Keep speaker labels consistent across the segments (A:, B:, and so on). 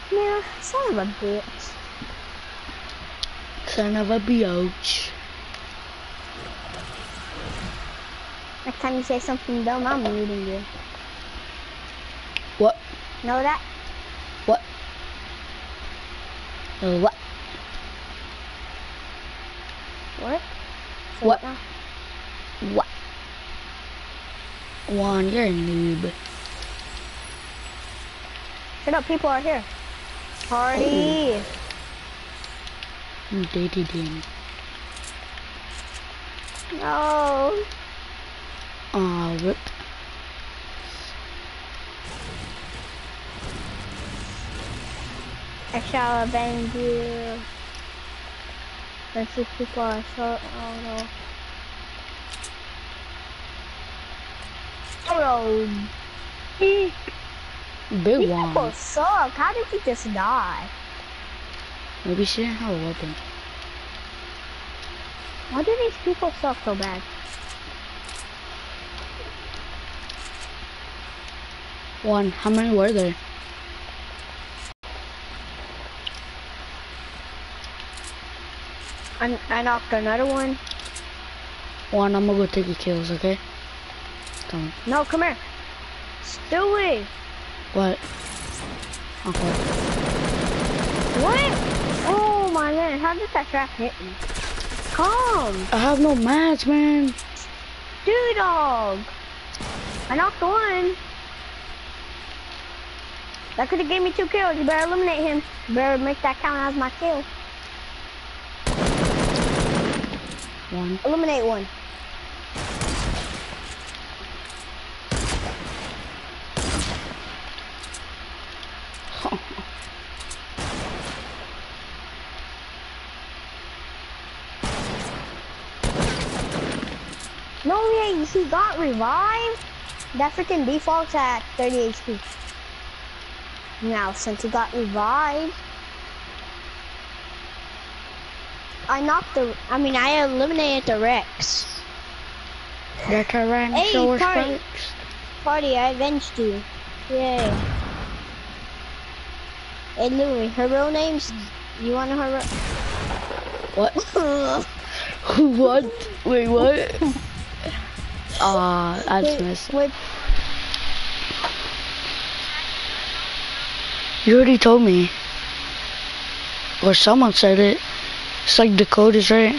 A: Yeah, son of a bitch.
B: Son of a biatch.
A: Next time you say something dumb, I'm muting you.
B: What?
A: Know that?
B: What? What?
A: What? So
B: What?
A: now?
B: What? Juan, you're a noob.
A: Shut up, people are here. Party!
B: You dated him.
A: No!
B: Aw, rip.
A: I shall avenge you. Let's see if people are so. Oh no. Oh,
B: Big
A: these
B: one.
A: people suck. How did you just die?
B: Maybe she didn't have a weapon.
A: Why do these people suck so bad?
B: Juan, how many were there?
A: I knocked another one.
B: Juan, I'm gonna go take your kills, okay? Come on.
A: No, come here. Stewie!
B: What? Okay.
A: What? Oh my man, how did that trap hit me? Come!
B: I have no match, man.
A: Dude dog! I knocked one. That could've gave me 2 kills. You better eliminate him. You better make that count as my kill.
B: One.
A: Eliminate one. No way, he got revived? That freaking defaults at 30 HP. Now, since he got revived, I eliminated the Rex.
B: The Tyrannosaurus Rex.
A: Party, I avenged you. Yay. Hey Louie, her real name's, you wanna her real?
B: What? What? Wait, what? I just missed it.
A: Wait,
B: You already told me. Or someone said it. It's like the code is right.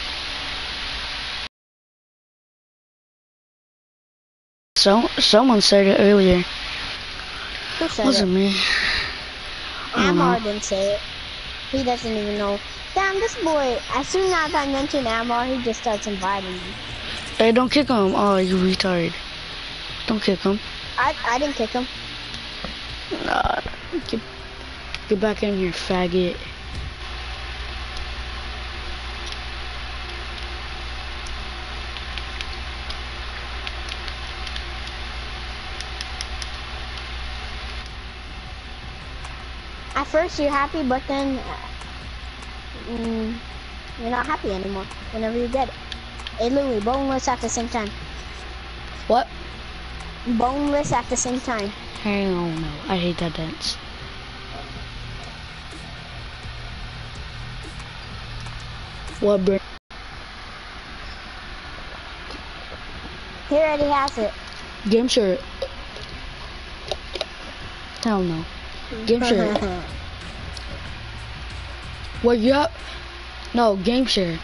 B: Someone said it earlier.
A: who said
B: Wasn't
A: it?
B: me. I don't
A: Amar
B: know.
A: didn't say it. He doesn't even know. Damn, this boy, as soon as I mention Amar, he just starts inviting me.
B: Hey, don't kick him. Oh, you retard. Don't kick him.
A: I didn't kick him.
B: Nah. Get back in here, faggot.
A: At first you're happy, but then you're not happy anymore whenever you get it. Hey Louie, boneless at the same time.
B: What?
A: Boneless at the same time.
B: Hell no. I hate that dance. What, bro?
A: He already has it.
B: Game shirt. Hell no. Game shirt. What you up? No, game share.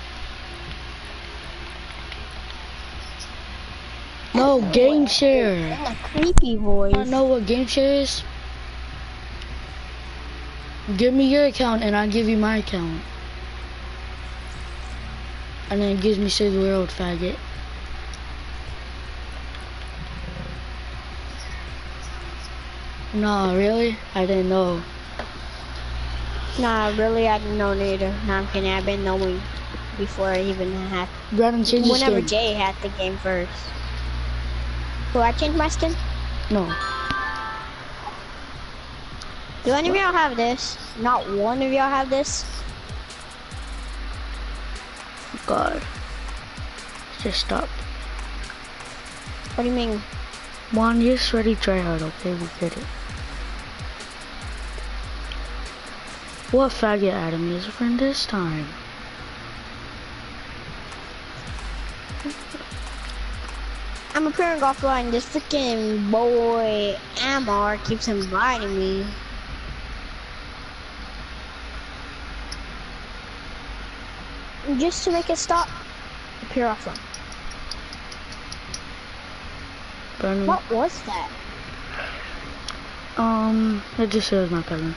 B: No, game share.
A: In a creepy voice.
B: I don't know what game share is. Give me your account and I'll give you my account. And then it gives me Save the World, faggot. Nah, really? I didn't know.
A: Nah, really, I didn't know neither. Nah, I'm kidding. I've been knowing before I even had.
B: Brandon, change your
A: Whenever
B: skin.
A: Jay had the game first. Do I change my skin?
B: No.
A: Do any of y'all have this? Not one of y'all have this?
B: God. Just stop.
A: What do you mean?
B: Juan, just ready try hard, okay? We get it. What faggot Adam is a friend this time?
A: I'm appearing offline. This freaking boy Amar keeps inviting me. Just to make it stop, appear offline.
B: Brandon.
A: What was that?
B: It just says my cousin.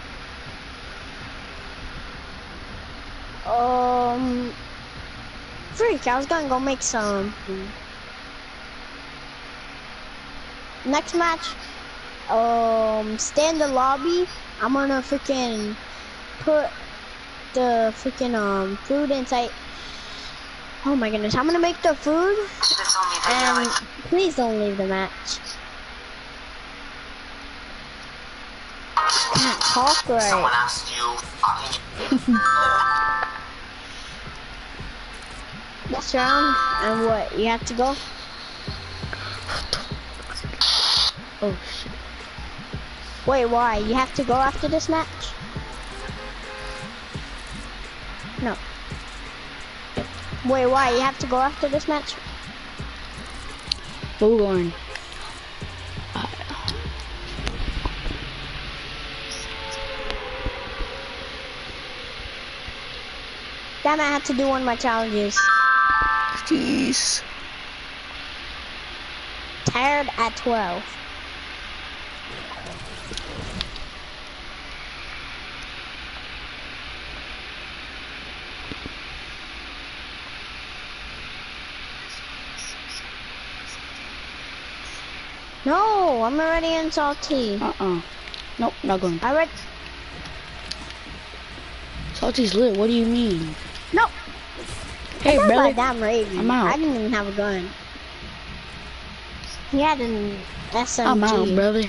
A: Freak, I was gonna go make some. Next match, stay in the lobby. I'm gonna freaking put the freaking food inside. Oh my goodness, I'm gonna make the food, and please don't leave the match. Can't talk right.
C: Someone asked you.
A: Next round, and what? You have to go?
B: Oh shit.
A: Wait, why? You have to go after this match? No. Wait, why? You have to go after this match?
B: Where we going?
A: Damn, I had to do one of my challenges.
B: Jeez.
A: Tired at 12. No, I'm already in Salty.
B: Nope, not going.
A: I read.
B: Salty's lit, what do you mean?
A: No.
B: Hey,
A: I
B: brother.
A: Damn Raven.
B: I'm out.
A: I didn't even have a gun. He had an SMG.
B: I'm out, brother.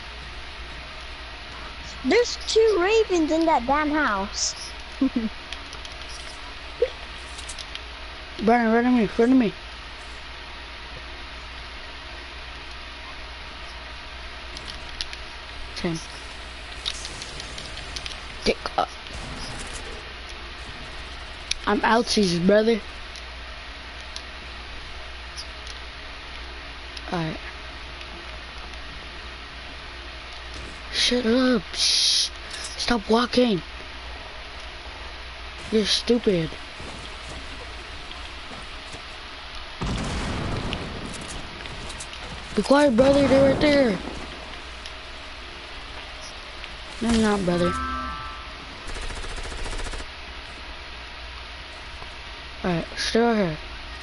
A: There's 2 Ravens in that damn house.
B: Brandon, run to me, run to me. Tim. Dick up. I'm outsies, brother. Alright. Shut up. Shh. Stop walking. You're stupid. Be quiet, brother. They're right there. No, you're not, brother. Alright, stay right here.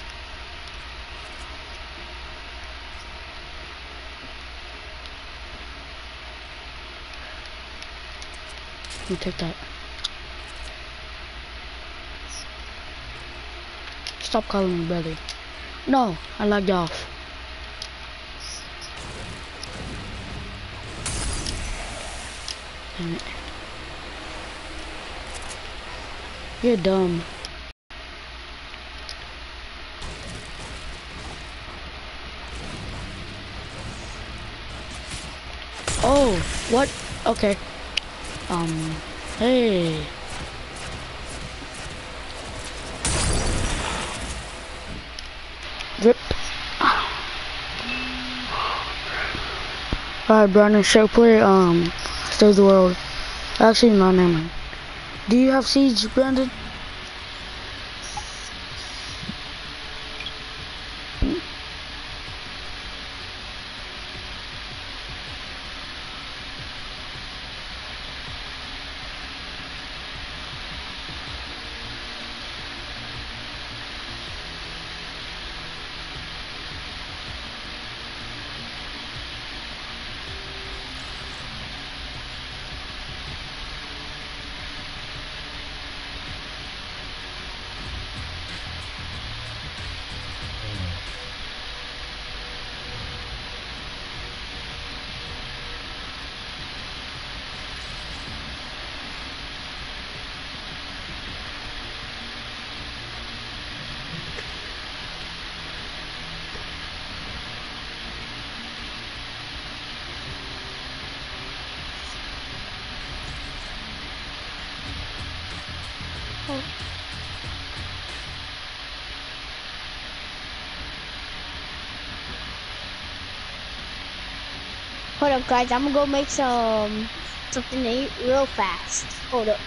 B: Let me take that. Stop calling me brother. No, I logged off. Damn it. You're dumb. Oh, what? Okay. Hey. Rip. Alright, Brandon, show play, Save the World. Actually, no, never mind. Do you have Siege, Brandon?
A: Hold up, guys. I'm gonna go make something to eat real fast. Hold up.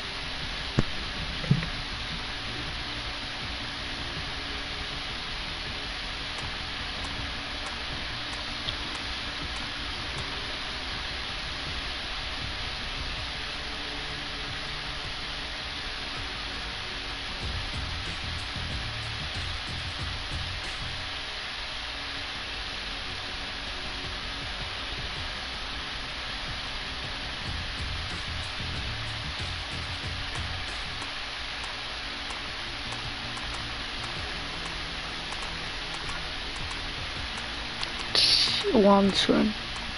B: One swim.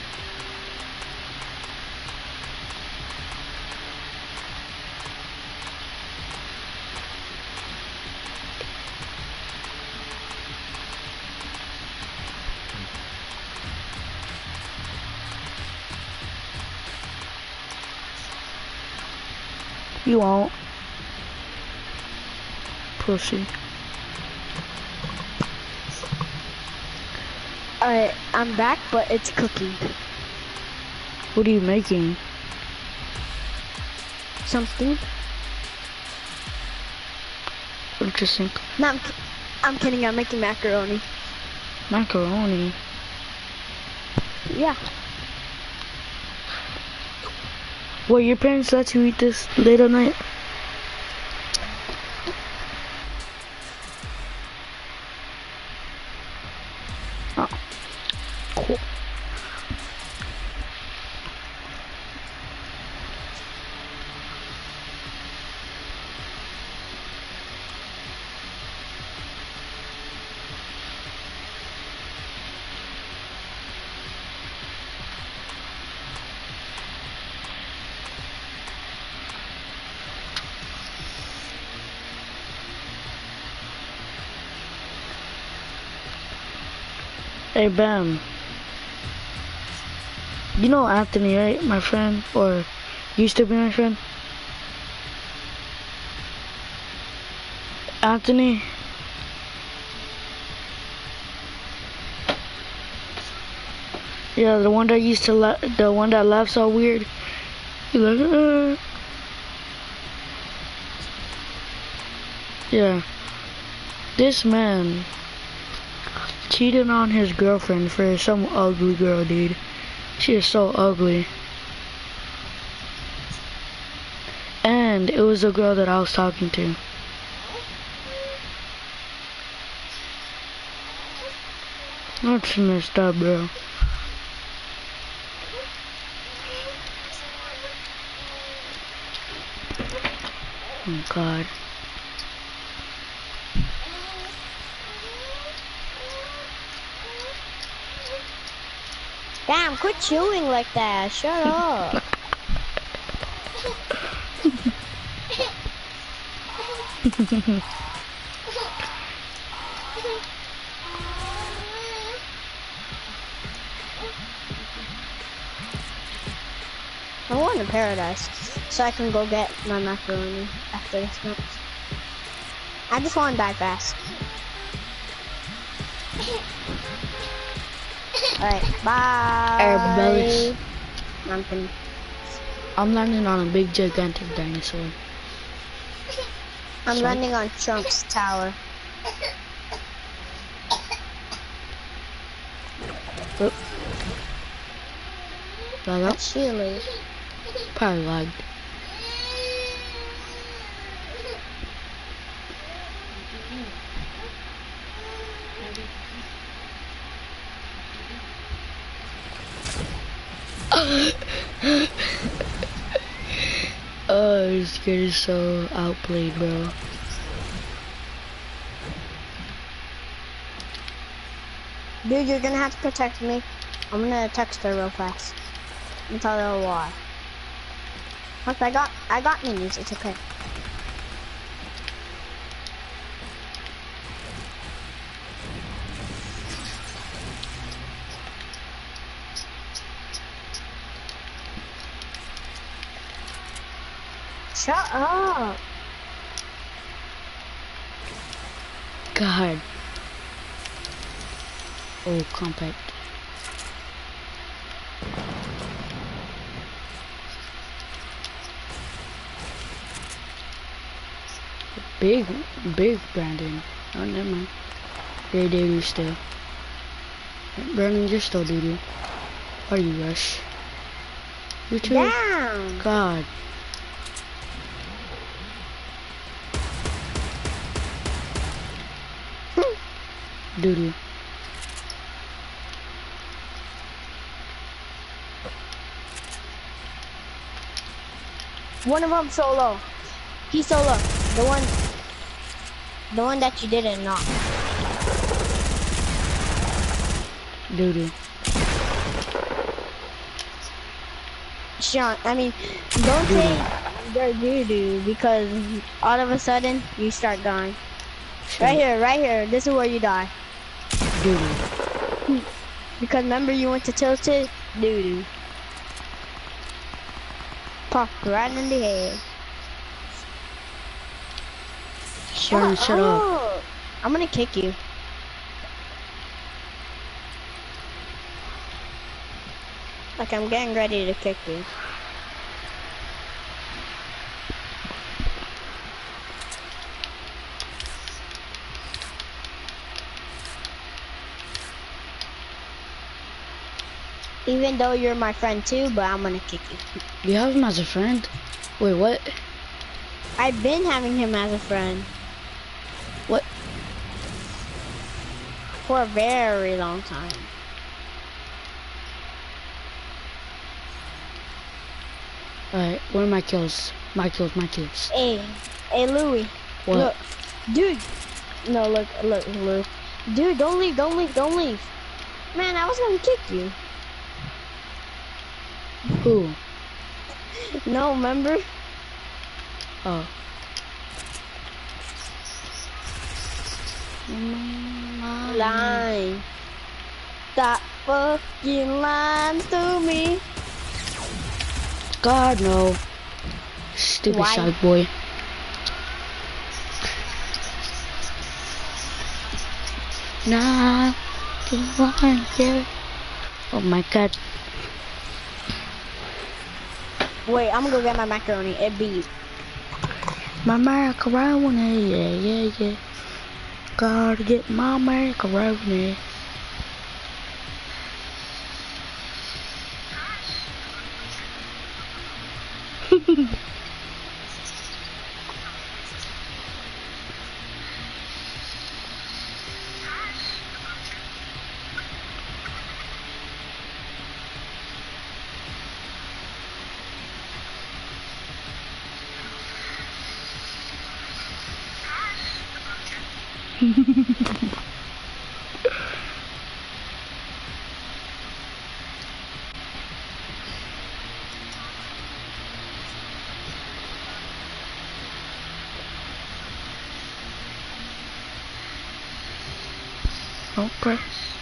B: You won't. Pussy.
A: Alright, I'm back, but it's cooking.
B: What are you making?
A: Something.
B: Interesting.
A: No, I'm kidding. I'm making macaroni.
B: Macaroni.
A: Yeah.
B: What, your parents let you eat this late at night? Oh, cool. Hey, Bam. You know Anthony, right? My friend, or used to be my friend. Anthony. Yeah, the one that used to the one that laughs all weird. He's like, Yeah. This man cheated on his girlfriend for some ugly girl, dude. She is so ugly. And it was the girl that I was talking to. That's messed up, bro. Oh, God.
A: Damn, quit chewing like that. Shut up. I'm going to paradise so I can go get my macaroni after this match. I just want to die fast. Alright, bye.
B: Bellies.
A: Nothing.
B: I'm landing on a big gigantic dinosaur.
A: I'm landing on Trump's tower.
B: Oop. Lag up?
A: Chile.
B: Probably lagged. Oh, this kid is so outplayed, bro.
A: Dude, you're gonna have to protect me. I'm gonna text her real fast and tell her why. Look, I got minis. It's okay. Shut up.
B: God. Oh, compact. Big Brandon. Oh, never mind. They do still. Brandon, you're still doo-doo. Are you Rush? You too?
A: Down.
B: God. Doo-doo.
A: One of them solo. He's solo. The one that you didn't knock.
B: Doo-doo.
A: Sean, I mean, don't say you're doo-doo because all of a sudden you start dying. Right here. This is where you die.
B: Doo-doo.
A: Because remember you went to Tilted? Doo-doo. Pop right in the head.
B: Shut up.
A: I'm gonna kick you. Like I'm getting ready to kick you. Even though you're my friend too, but I'm gonna kick you.
B: You have him as a friend? Wait, what?
A: I've been having him as a friend.
B: What?
A: For a very long time.
B: Alright, where are my kills? My kills.
A: Hey, Louis.
B: What?
A: Look, dude. No, look, Lou. Dude, don't leave. Man, I was gonna kick you.
B: Who?
A: No, remember?
B: Oh.
A: Lying. Stop fucking lying to me.
B: God, no. Stupid
A: Why?
B: shy boy. Nah, yeah. Oh my God.
A: Wait, I'm gonna go get my macaroni. It beat.
B: My macaroni, yeah. Gotta get my macaroni. Okay.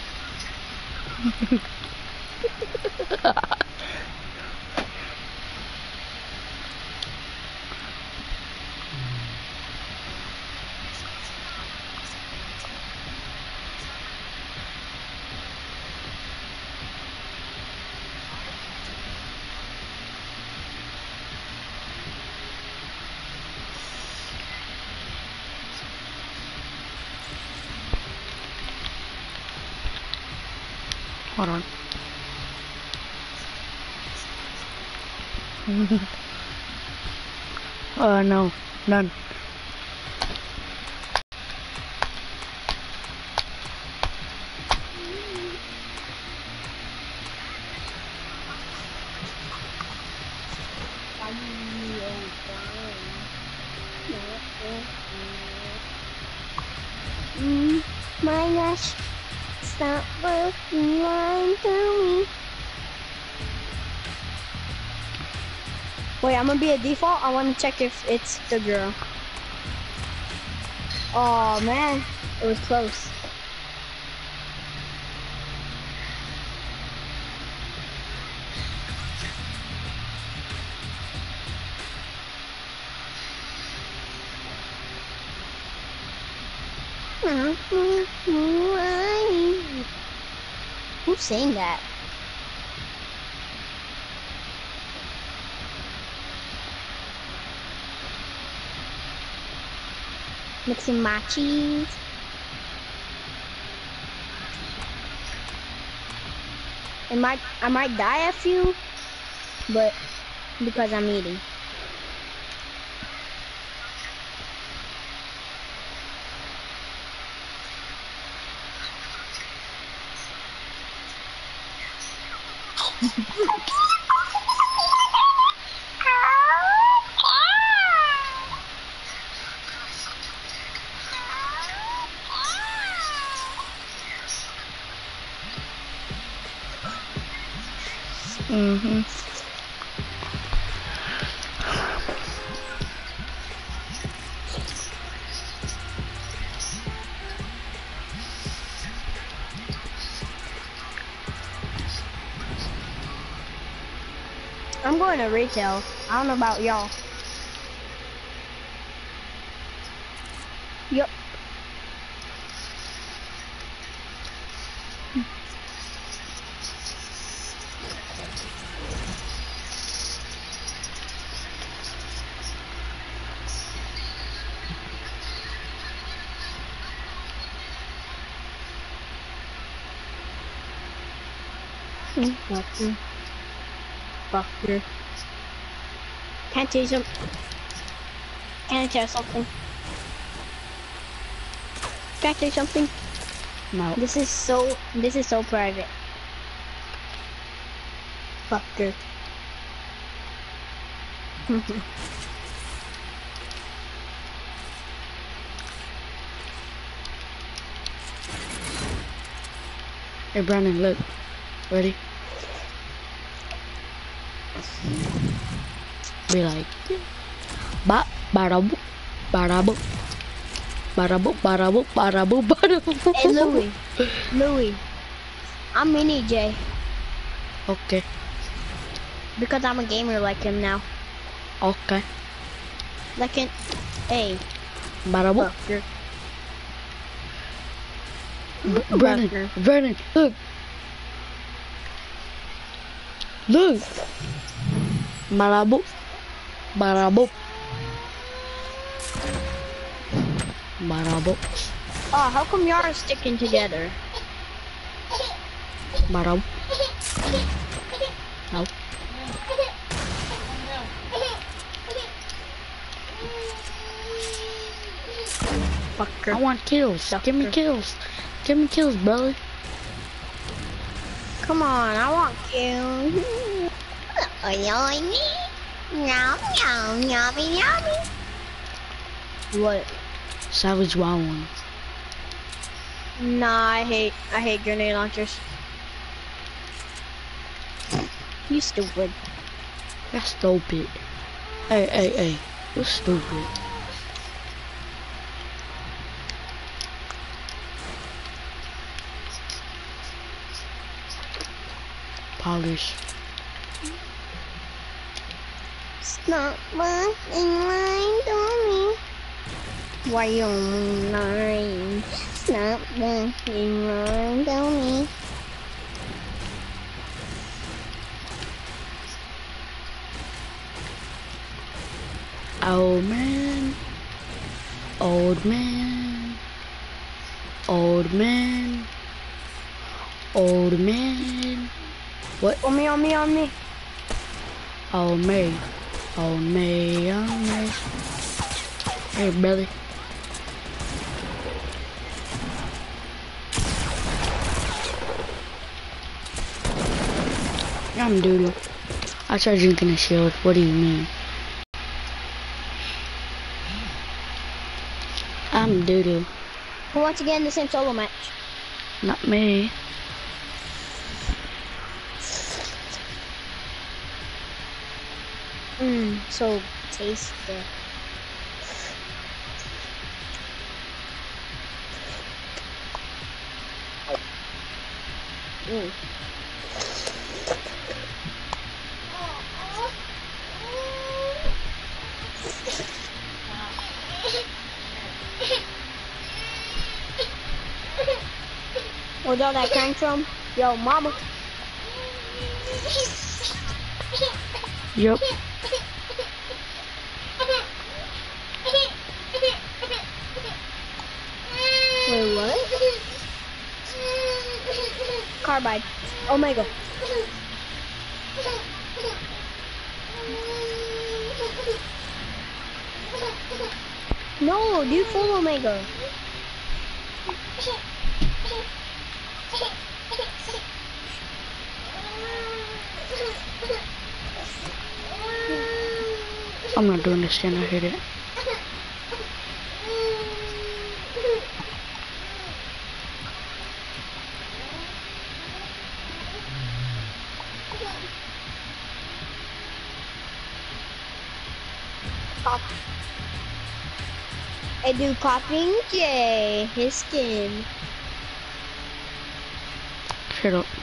B: Hold on. No, none.
A: My gosh. Stop fucking lying to me. Wait, I'm gonna be a default. I wanna check if it's the girl. Oh man, it was close. Who sang that? Mixing my cheese. I might die a few, but because I'm eating.
B: Mm-hmm.
A: I'm going to retail. I don't know about y'all. Yup. Fucker. Fucker. Can I tell you something? Can I tell you something? Can I tell you something?
B: No.
A: This is so private. Fucker.
B: Hey, Brandon, look. Ready? Be like, bada boop, bada boop, bada boop, bada boop, bada boop, bada boop.
A: Hey, Louis, I'm Mini J.
B: Okay.
A: Because I'm a gamer like him now.
B: Okay.
A: Like in, hey,
B: Bada boop.
A: fucker.
B: Brandon, Brandon, look. Look. Bada boop, bada boop, bada boop.
A: Oh, how come y'all are sticking together?
B: Bada boop. No.
A: Fucker.
B: I want kills. Give me kills. Give me kills, brother.
A: Come on, I want you. What?
B: Savage Wild One.
A: Nah, I hate grenade launchers. You stupid.
B: That's stupid. Hey. You're stupid. Polish.
A: Stop walking right on me. Why you lying? Stop walking right on me.
B: Old man. Old man. Old man. Old man. What?
A: On me.
B: Old me. Old me. Old me. Hey, brother. I'm doodle. I tried drinking a shield. What do you mean? I'm doodle.
A: Who wants to get in the same solo match?
B: Not me.
A: So tasty. Hold on that tantrum. Yo, mama.
B: Yep.
A: Wait, what? Carbide. Omega. No, do full Omega.
B: I'm not doing this again, I hate it.
A: Pop. I do popping J, his skin.
B: Shut up.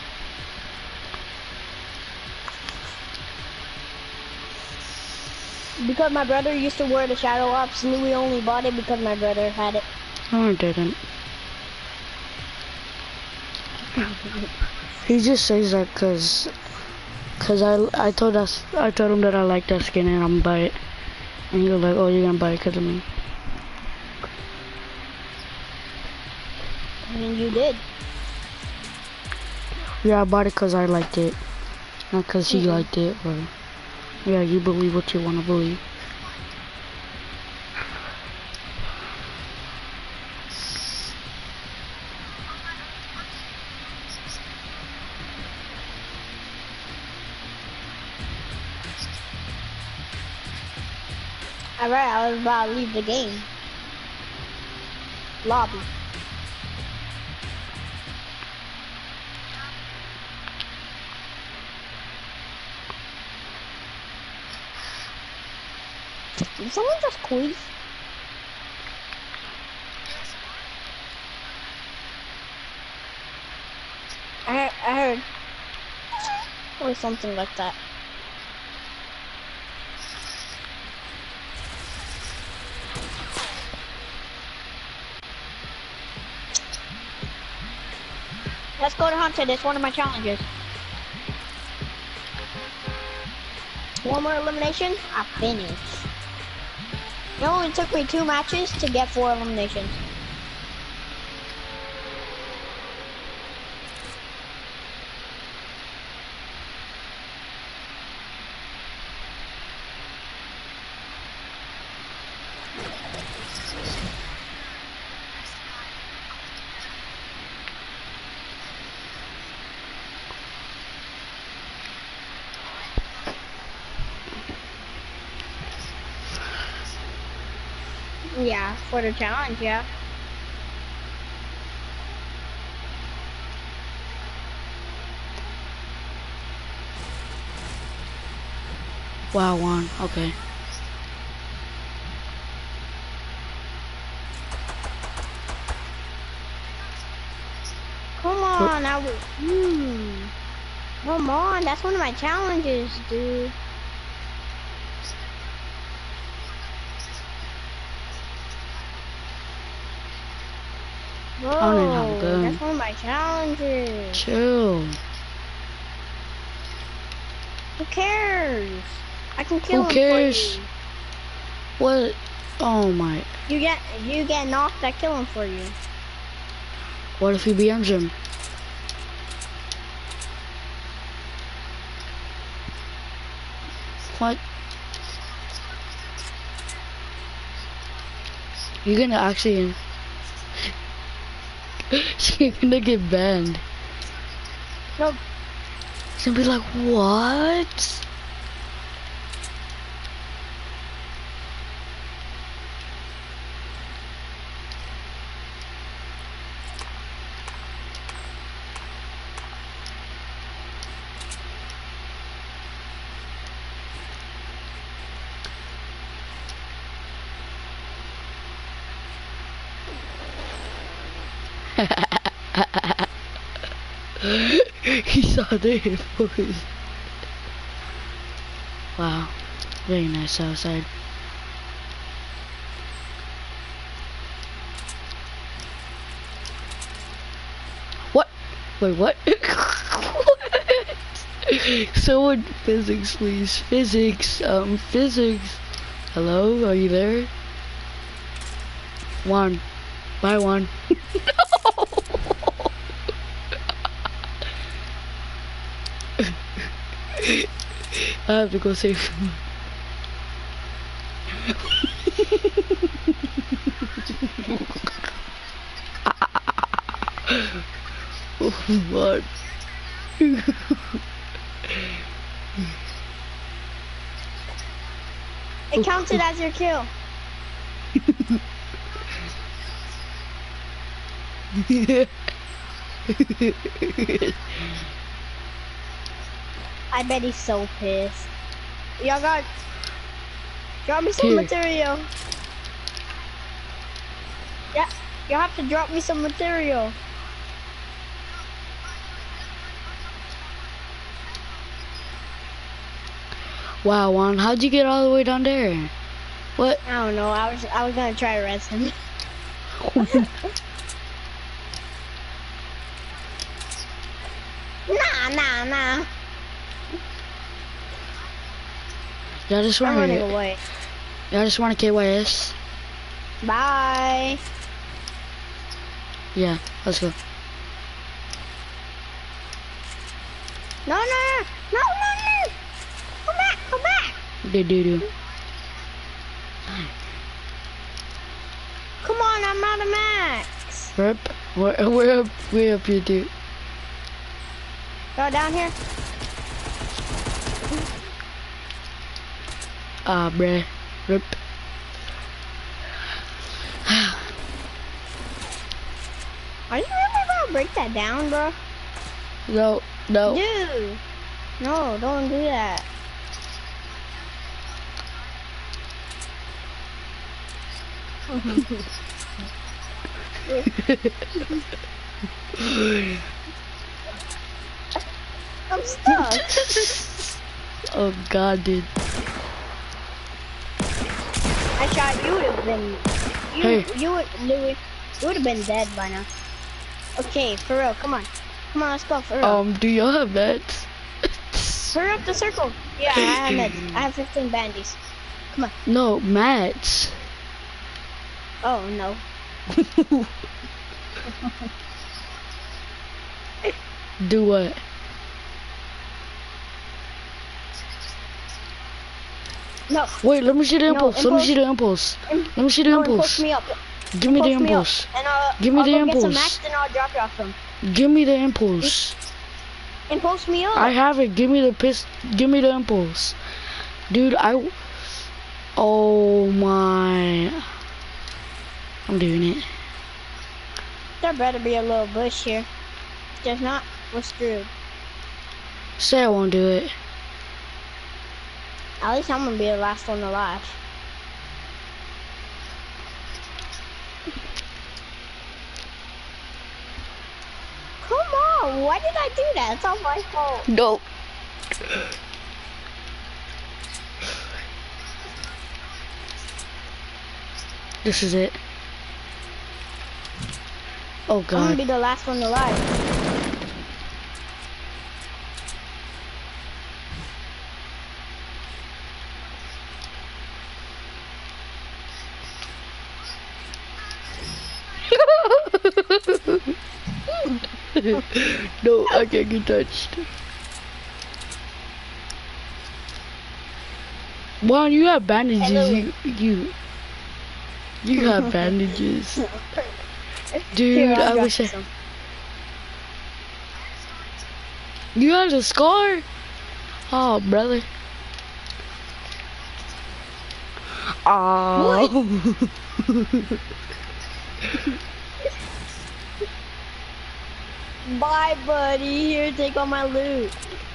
A: Because my brother used to wear the Shadow Ops, Louis only bought it because my brother had it.
B: No, I didn't. He just says that cause I told him that I like that skin and I'm gonna buy it, and he was like, "Oh, you're gonna buy it cause of me."
A: And you did.
B: Yeah, I bought it cause I liked it, not cause he liked it. Or yeah, you believe what you wanna believe.
A: Alright, I was about to leave the game. Lobby. Did someone just queef? I heard. Or something like that. Let's go to Haunted. It's one of my challenges. One more elimination, I finish. It only took me 2 matches to get 4 eliminations. Yeah, for the challenge, yeah.
B: Wow, one. Okay.
A: Come on, Come on, that's one of my challenges, dude. Bro,
B: I don't even have a gun.
A: that's one of my challenges.
B: Chill.
A: Who cares? I can kill
B: Who
A: him
B: cares?
A: for you.
B: What? Oh my.
A: You get knocked, I kill him for you.
B: What if he BMs him? What? You're gonna actually... You're gonna get banned.
A: Nope.
B: It's gonna be like, what? He saw the infos. Wow, very nice outside. What? Wait, what? Someone, physics, please. Physics, physics. Hello, are you there? One. Bye, one. I have to go save him. Oh, what?
A: It counted as your kill. I bet he's so pissed. Y'all got... Drop me some
B: Here.
A: material. Yeah, you have to drop me some material.
B: Wow, Juan, how'd you get all the way down there? What?
A: I don't know. I was gonna try to res him. Nah.
B: Y'all just
A: I'm
B: want
A: running
B: to.
A: away.
B: Y'all just want to KYS?
A: Bye.
B: Yeah, let's go.
A: No. Come back.
B: Do.
A: Come on, I'm not a max.
B: We're up. We're up here, dude.
A: Go down here.
B: Ah, bruh. Rip.
A: Are you really gonna break that down, bro?
B: No.
A: Dude. No, don't do that. I'm stuck.
B: Oh God, dude.
A: I shot you. Would have been.
B: Hey.
A: You would have been dead by now. Okay, for real. Come on, let's go for real.
B: Do y'all have that?
A: Hurry up the circle. Yeah, I have meds. I have 15 bandies. Come on.
B: No, mats.
A: Oh no.
B: Do what?
A: No.
B: Wait, let me see the
A: No,
B: impulse. Let me see the impulse. Let me see the impulse.
A: Me up.
B: Give me the
A: Impulse
B: impulse.
A: me up, and
B: Give me the
A: I'll go get some
B: impulse.
A: max, then I'll drop you off them.
B: Give me the impulse.
A: Impulse me up.
B: I have it. Give me the Give me the impulse, dude. Oh my. I'm doing it.
A: There better be a little bush here. If there's not, we're screwed.
B: Say I won't do it.
A: At least I'm gonna be the last one alive. Come on, why did I do that? It's all my fault.
B: No. This is it. Oh
A: I'm gonna
B: God.
A: be the last one alive.
B: No, I can't get touched. Juan, you have bandages. You have bandages. Dude,
A: Here, I'll
B: I
A: drop
B: wish
A: you
B: I.
A: some.
B: You had a scar? Oh, brother. Oh.
A: Bye, buddy. Here, take all my loot.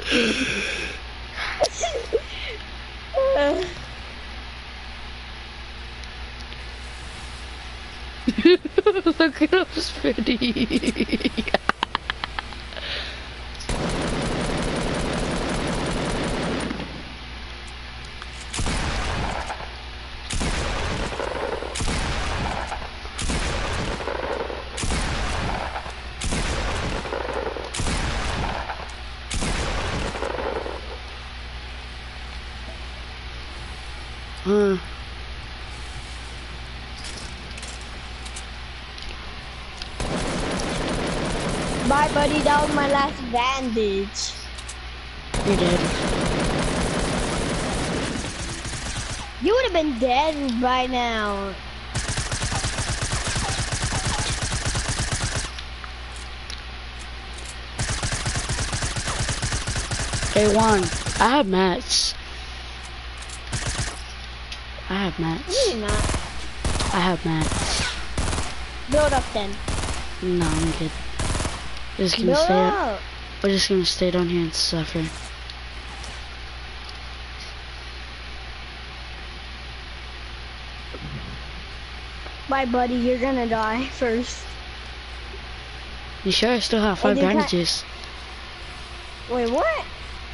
B: Look at him spinning.
A: Bye, buddy. That was my last bandage.
B: You're dead.
A: You would have been dead by now.
B: Hey Juan, I have mats. I have mats.
A: You're not.
B: I have mats.
A: Build up then.
B: No, I'm good. Just gonna
A: Build
B: stay.
A: up.
B: We're just gonna stay down here and suffer.
A: Bye, buddy. You're gonna die first.
B: You sure I still have 5
A: did that-
B: bandages?
A: Wait, what?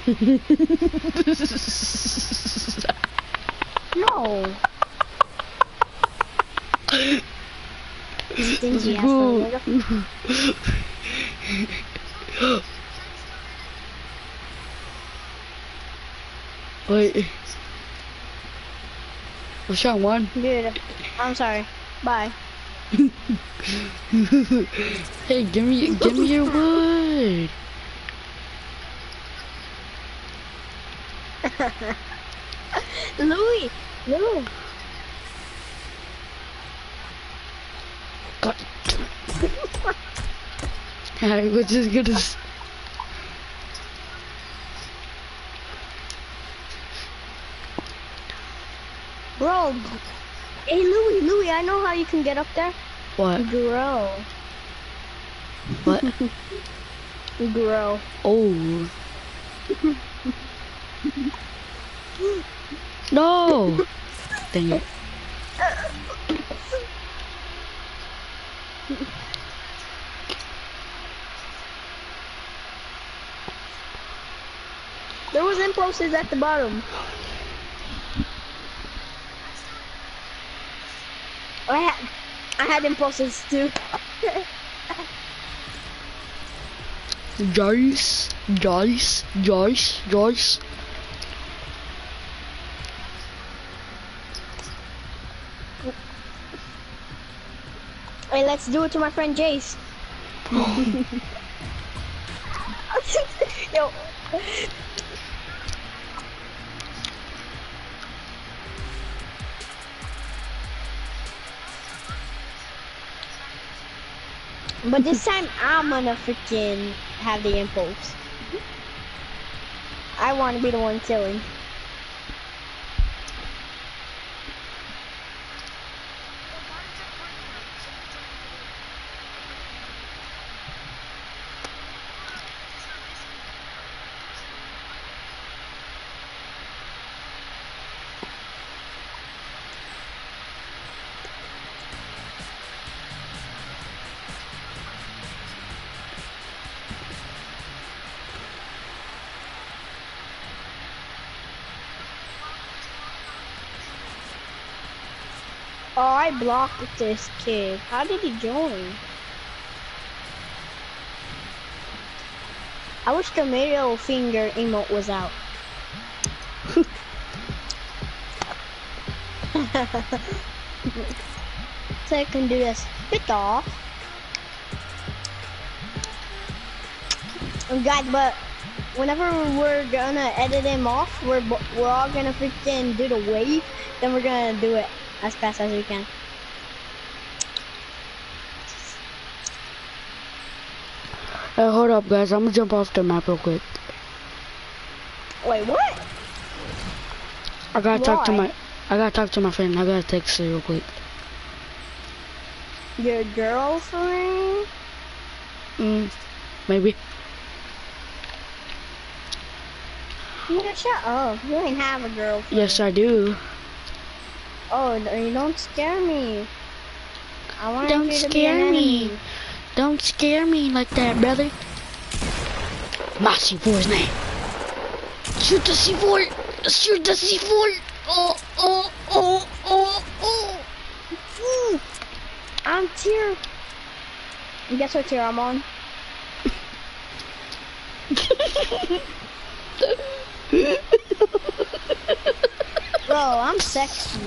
A: No. Stingy asshole, nigga.
B: Wait. What's wrong, Juan?
A: Dude, I'm sorry. Bye.
B: Hey, give me your wood.
A: Louis.
B: God. Alright, we're just gonna.
A: Bro. Hey, Louis, I know how you can get up there.
B: What?
A: Grow.
B: What?
A: Grow.
B: Oh. No! Dang it.
A: There was impulses at the bottom. I had impulses too.
B: Joyce.
A: Hey, let's do it to my friend Jace. Yo. But this time I'm gonna freaking have the impulse. I want to be the one killing. Oh, I blocked this kid. How did he join? I wish the middle finger emote was out. So I can do this. Hit off. Guys, but whenever we're gonna edit him off, we're all gonna freaking do the wave. Then we're gonna do it as fast as we can.
B: Hey, hold up, guys. I'm gonna jump off the map real quick.
A: Wait, what?
B: I gotta talk to
A: Why?
B: my friend. I gotta text her real quick.
A: Your girlfriend?
B: Maybe.
A: Yeah, shut up. You ain't have a girlfriend.
B: Yes, I do.
A: Oh, you don't scare me. I want
B: Don't
A: you to be
B: scare
A: an
B: me.
A: enemy.
B: Don't scare me like that, brother. My C4's name. Shoot the C4. Shoot the C4. Oh.
A: I'm tier. Guess what tier I'm on? Bro, I'm sexy.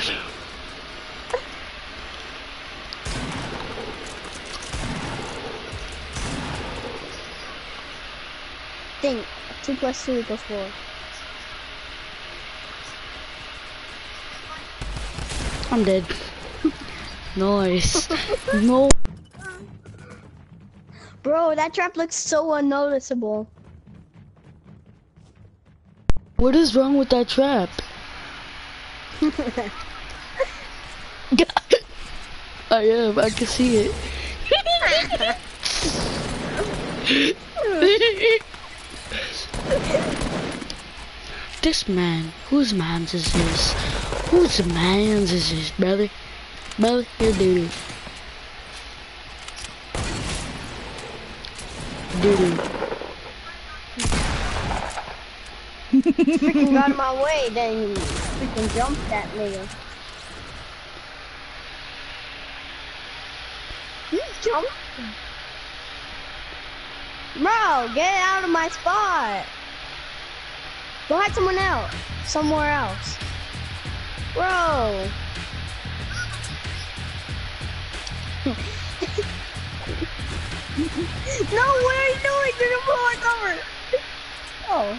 A: Think 2 + 2 = 4.
B: I'm dead. Nice. No.
A: Bro, that trap looks so unnoticeable.
B: What is wrong with that trap? I am. I can see it. This man. Whose man's is this? Whose man's is this, brother? Brother, here, dude. Dude.
A: Freaking got in my way, then freaking jumped that nigga. He jumped. Bro, get out of my spot. Go hide someone else. Somewhere else. Bro. No, what are you doing? You're gonna blow my cover. Oh.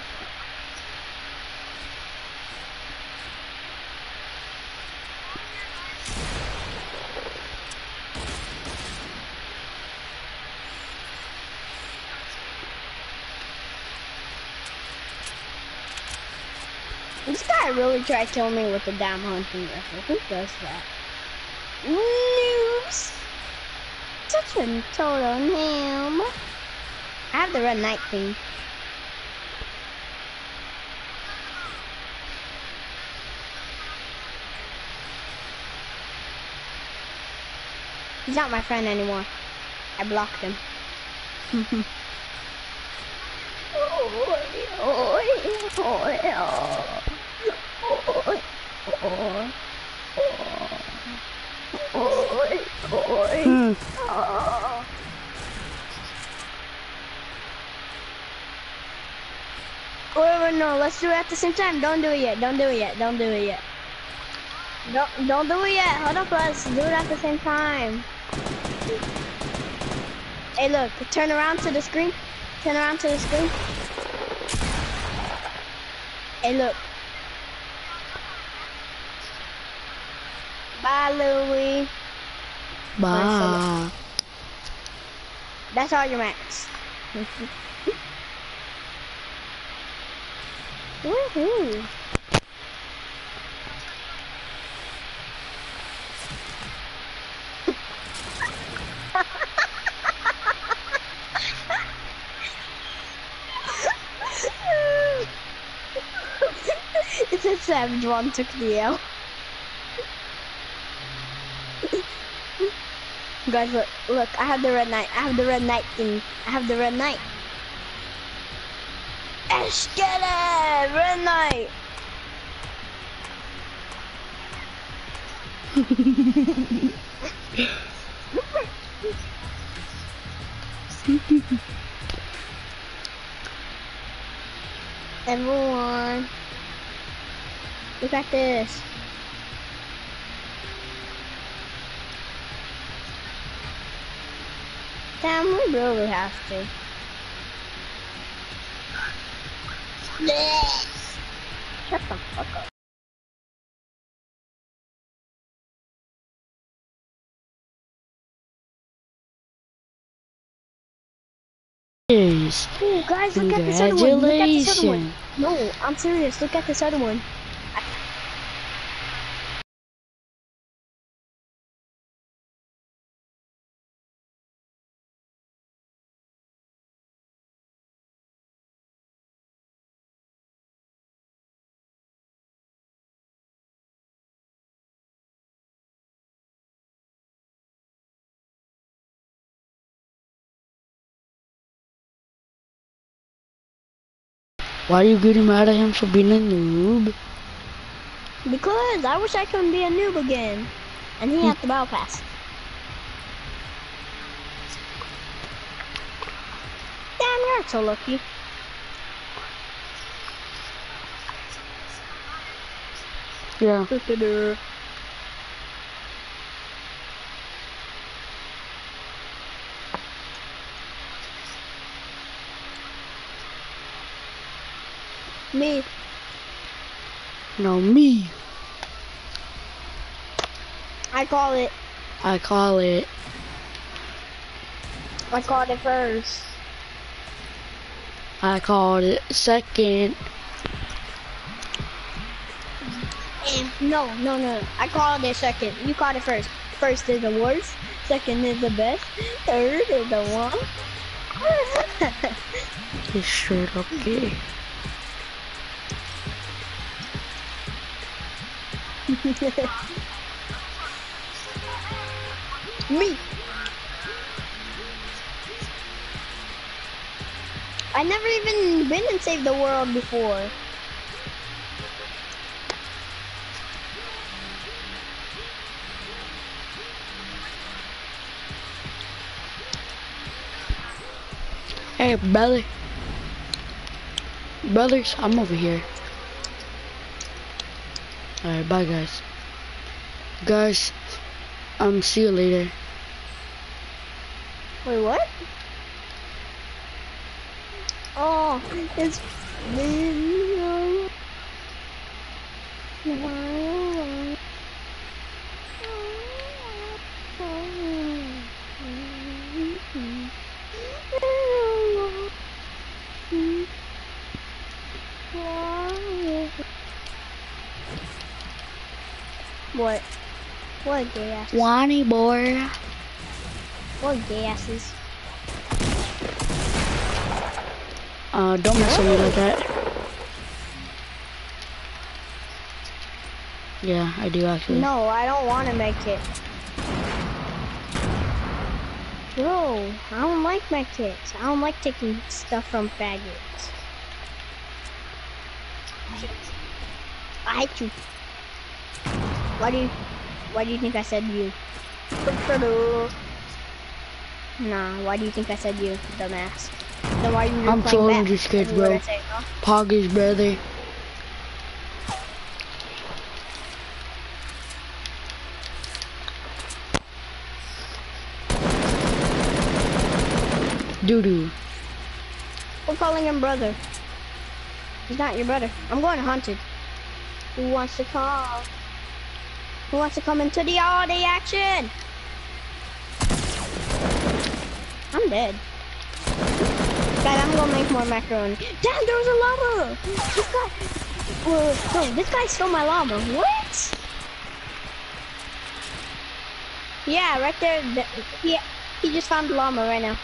A: This guy really tried killing me with the damn hunting rifle. Who does that? Noobs! Such a total noob. I have the red knight thing. He's not my friend anymore. I blocked him. Wait, no, let's do it at the same time. Don't do it yet. Don't do it yet. Don't do it yet. Don't do it yet. Hold up, let's do it at the same time. Hey, look, turn around to the screen. Turn around to the screen. Hey, look. Bye, Louie.
B: Bye.
A: That's all your max. Woohoo. It's a savage one took the L. Guys, look, I have the red knight. I have the red knight thing. I have the red knight. Let's get it! Red knight! Everyone, look at this. Damn, we really have to. Shut the fuck up.
B: Yes.
A: Oh, guys, look at this other one. Look at this other one.
B: Congratulations.
A: No, I'm serious. Look at this other one.
B: Why are you getting mad at him for being a noob?
A: Because I wish I could be a noob again. And he had the battle pass. Damn, you're so lucky.
B: Yeah.
A: Me.
B: No, me.
A: I call it.
B: I call it.
A: I called it first.
B: I called it second.
A: No. I called it second. You called it first. First is the worst. Second is the best. Third is the one.
B: It's straight up gay.
A: Me. I never even been in Save the World before.
B: Hey, brother. Brothers, I'm over here. Alright, bye, guys. Guys, see you later.
A: Wait, what? Oh, it's been What? What gay asses?
B: Wani boy.
A: What gay asses?
B: Don't mess with me like that. Yeah, I do actually.
A: No, I don't want to make it. Bro, I don't like med kits. I don't like taking stuff from faggots. I hate you. Why do you think I said you? Nah, why do you think I said you, dumbass? Then why are you
B: I'm
A: replaying
B: trolling
A: back?
B: these kids,
A: What
B: bro.
A: I say, huh?
B: Poggers, brother. Doo-doo.
A: We're calling him brother. He's not your brother. I'm going to Haunted. Who wants to come? Who wants to come into the all-day action? I'm dead. Guys, I'm gonna make more macaroni. Damn, there was a llama! This guy... Whoa, this guy stole my llama. What? Yeah, right there. He just found the llama right now.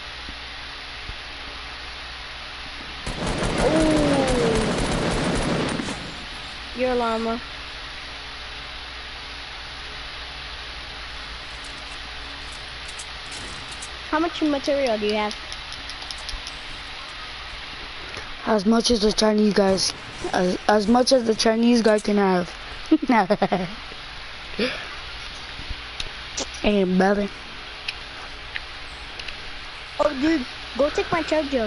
A: Oh, you're a llama. How much material do you have?
B: As much as the Chinese guys, as much as the Chinese guy can have. Hey, brother.
A: Oh, dude, go take my chug jug.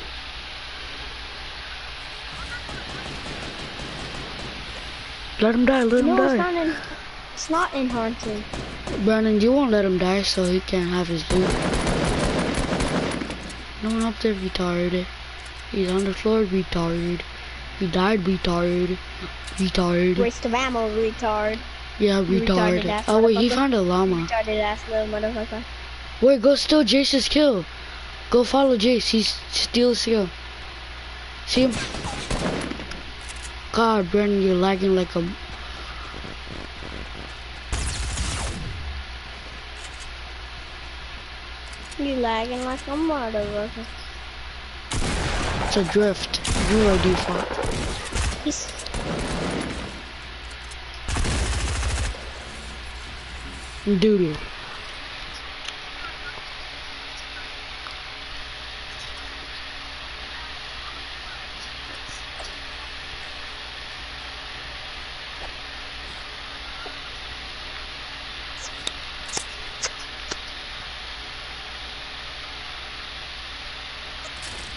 B: Let him die, let him
A: No,
B: die.
A: it's not in Haunted.
B: Brandon, you won't let him die so he can have his loot. No one up there, retarded. He's on the floor, retarded. He died, retarded. Retarded.
A: Waste of ammo, retard.
B: Yeah, retarded.
A: Retarded-ass
B: Oh wait, he
A: motherfucker.
B: found a llama.
A: Retarded ass little motherfucker.
B: Wait, go steal Jace's kill. Go follow Jace, he's steal his kill. See him? God, Brandon, you're lagging like a...
A: You lagging like a motherfucker.
B: It's a drift. You are default.
A: He's...
B: Doodoo.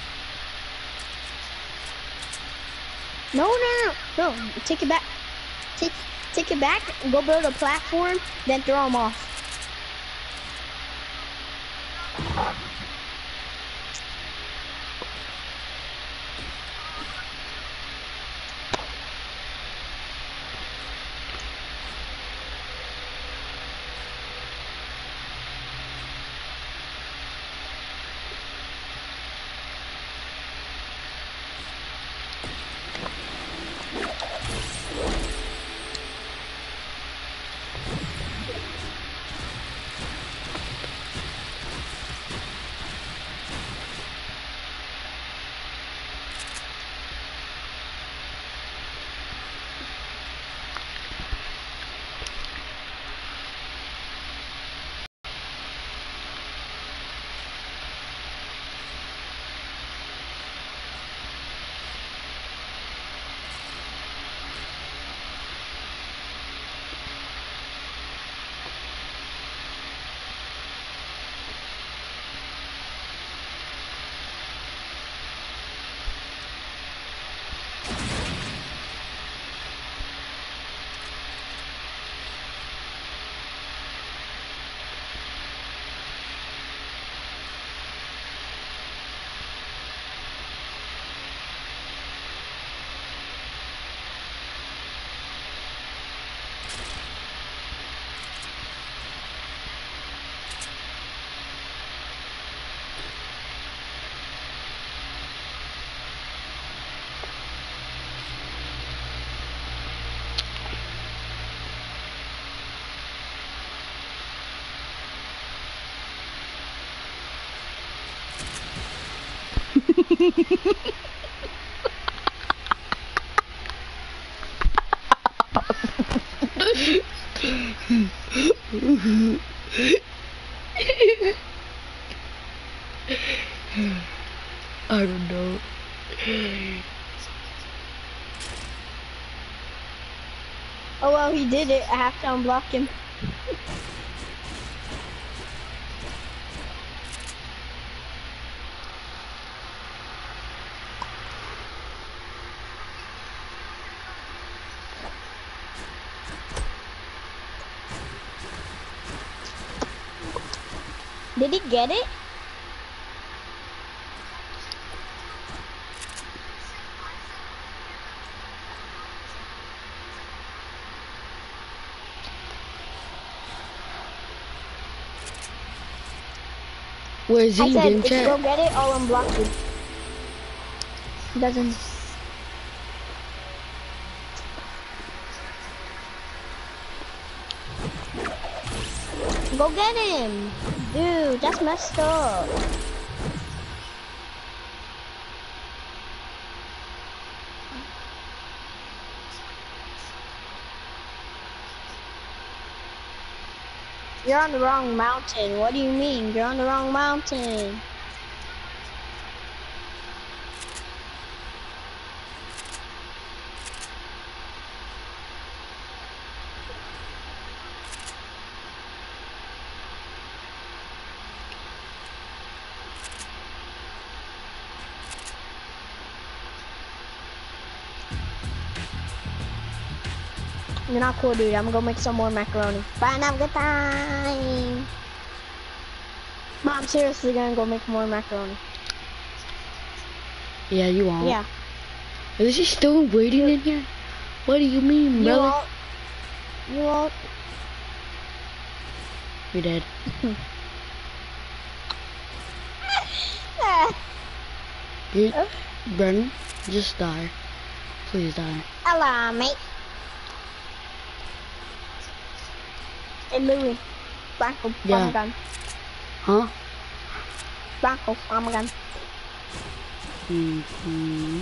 A: No, take it back. Take it back, go build a platform, then throw them off.
B: I don't know.
A: Oh well, he did it. I have to unblock him. Did he get it?
B: Where is
A: I
B: he?
A: said,
B: Game
A: if you
B: chat?
A: go get it, I'll unblock you. Doesn't. Go get him! Dude, that's messed up. You're on the wrong mountain. What do you mean? You're on the wrong mountain. You're not cool, dude. I'm gonna go make some more macaroni. Bye and have a good time. Mom, I'm seriously gonna go make more macaroni.
B: Yeah, you won't.
A: Yeah.
B: Is he still waiting in here? What do you mean,
A: You
B: brother?
A: won't. You won't.
B: You're dead. You, Brennan, just die. Please die.
A: Hello, mate. Hey, Louis. Blanco,
B: Yeah.
A: I'm a gun.
B: Huh?
A: Blanco, I'm a gun.
B: Mm-hmm.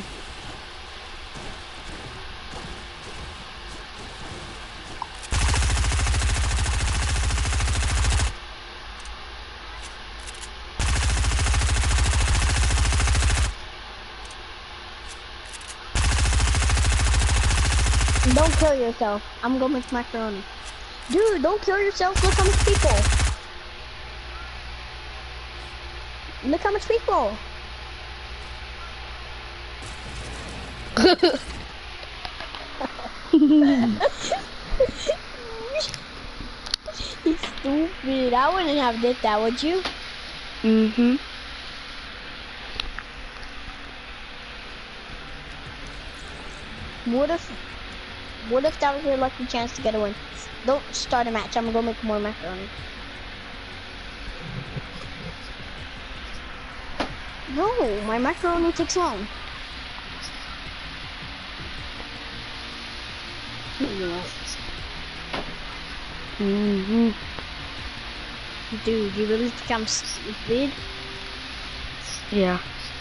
A: Don't kill yourself. I'm gonna make macaroni. Dude, don't kill yourself. Look how much people. Look how much people. He's stupid. I wouldn't have did that, would you?
B: Mm-hmm.
A: What if that was your lucky chance to get a win? Don't start a match. I'm gonna go make more macaroni. No, my macaroni takes long.
B: Mm-hmm.
A: Dude, you really think I'm stupid?
B: Yeah.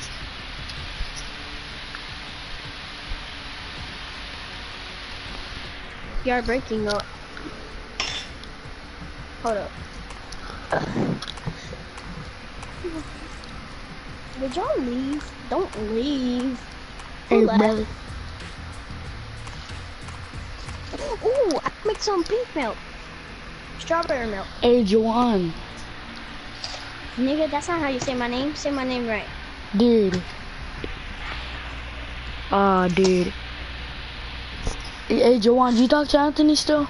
A: You're breaking up. Hold up. Would y'all leave? Don't leave.
B: Hey,
A: Who left?
B: brother.
A: Ooh, I can make some pink milk. Strawberry milk.
B: Hey, Juwan.
A: Nigga, that's not how you say my name. Say my name right.
B: Dude. Dude. Hey, Juwan, do you talk to Anthony still?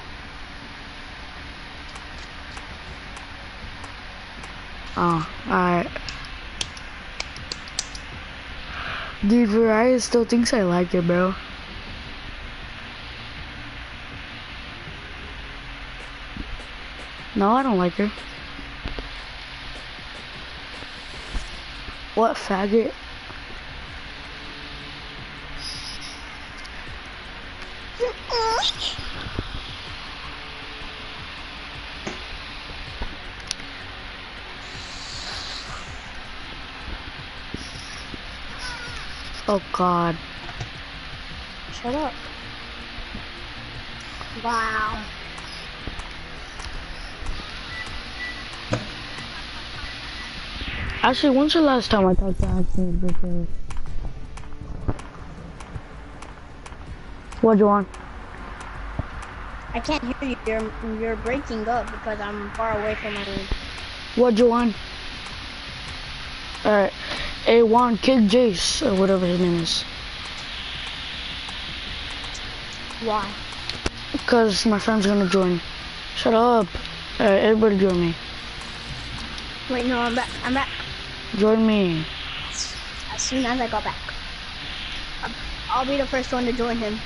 B: Oh, alright. Dude, Mariah still thinks I like it, bro. No, I don't like her. What, faggot? Oh, God.
A: Shut up. Wow.
B: Actually, when's the last time I talked to Anthony before? What, Juwan?
A: I can't hear you. You're breaking up because I'm far away from my room.
B: What, Juwan? Alright. Hey, Juan, kick Jace, or whatever his name is.
A: Why?
B: Because my friend's gonna join. Shut up. Alright, everybody join me.
A: Wait, no, I'm back. I'm back.
B: Join me.
A: As soon as I got back. I'll be the first one to join him.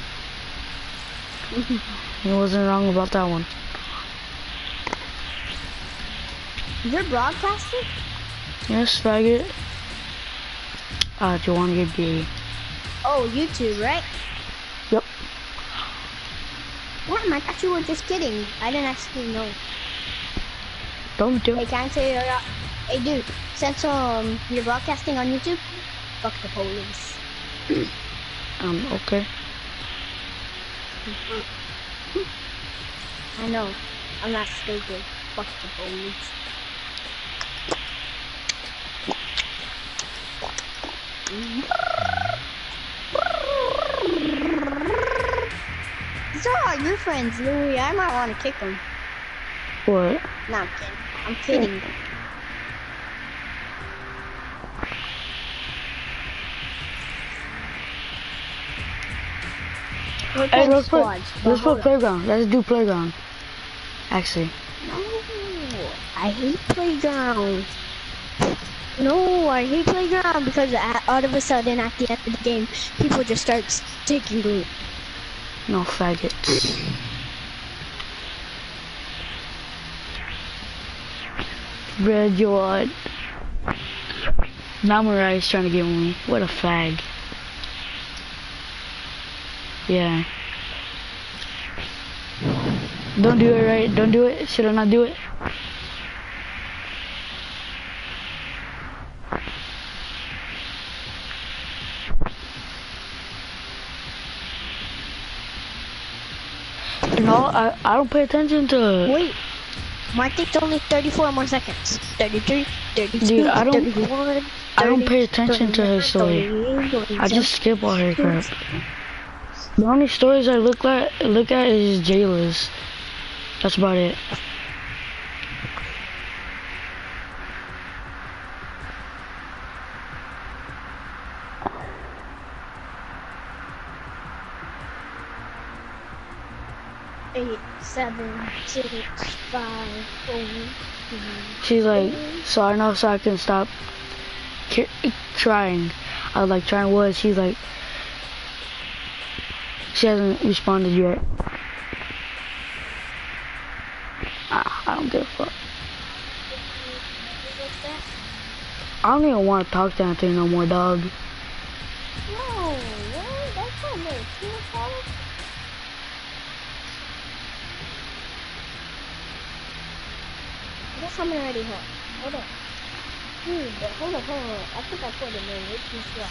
B: He wasn't wrong about that one.
A: You're broadcasting?
B: Yes, faggot. Do you want to get gay?
A: Oh, YouTube, right?
B: Yep.
A: Damn, I thought you were just kidding. I didn't actually know.
B: Don't do
A: Hey,
B: it.
A: can I say, hey dude, since you're broadcasting on YouTube, fuck the police.
B: Okay.
A: I know, I'm not stupid. Fuck the police. These are all your friends, Louis. I might want to kick them.
B: What?
A: No, I'm kidding. I'm kidding. We're
B: Hey,
A: playing
B: let's put
A: squads, but
B: let's
A: hold
B: put
A: up.
B: playground. Let's do playground. Actually.
A: No, I hate playground. No, I hate playground because all of a sudden at the end of the game, people just start taking loot.
B: No faggots. Red, you what? Now Mariah's trying to get me. What a fag. Yeah. Don't do it, right? Don't do it. Should I not do it? No, I don't pay attention to.
A: Wait, my thing's only 34 more seconds. 33, 32,
B: Dude, I don't-
A: 31,
B: I don't
A: 30,
B: pay attention to her story.
A: 28,
B: I just skip all her crap. The only stories I look at is Jayla's. That's about it.
A: 7, 6, 5, 4, 3.
B: She's like, so I know so I can stop trying. I was like, trying what? She's like, she hasn't responded yet. I don't give a fuck. I don't even want to talk to Anthony no more, dog.
A: No, what? That's not me. Can you follow? I guess I'm already home. Hold on. Dude, but hold on. I think I put it in way too strong.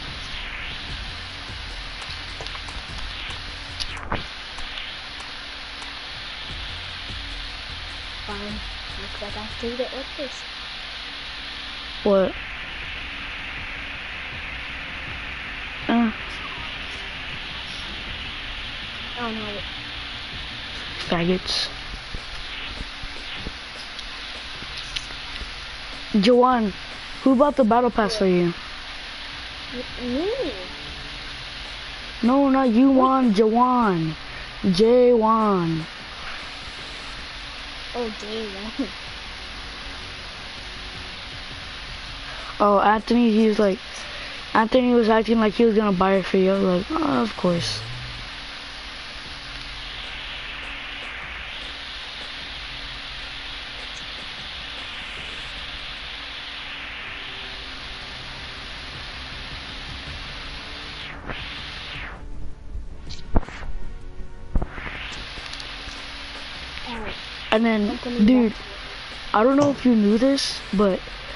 A: Fine. Looks like I have to do it like this.
B: What?
A: I don't know.
B: Faggots. Jawan, who bought the battle pass for you?
A: Me?
B: No, not you, Juan. Jawan. J1.
A: Oh, J1.
B: Oh, Anthony, he's like, Anthony was acting like he was gonna buy it for you. I was like, oh, of course. And then, dude, I don't know if you knew this, but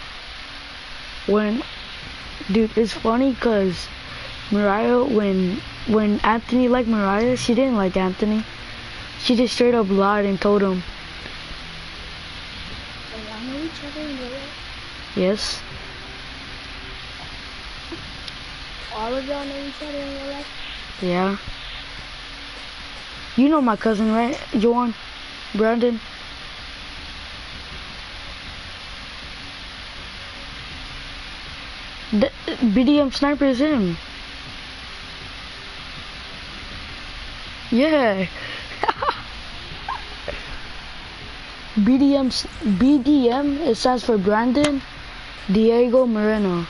B: dude, it's funny because Mariah, when Anthony liked Mariah, she didn't like Anthony. She just straight up lied and told him.
A: Do y'all know each other in real life?
B: Yes.
A: All of y'all know each other in real life?
B: Yeah. You know my cousin, right, Joan? Brandon? The BDM sniper is him. Yeah. BDM, it stands for Brandon Diego Moreno.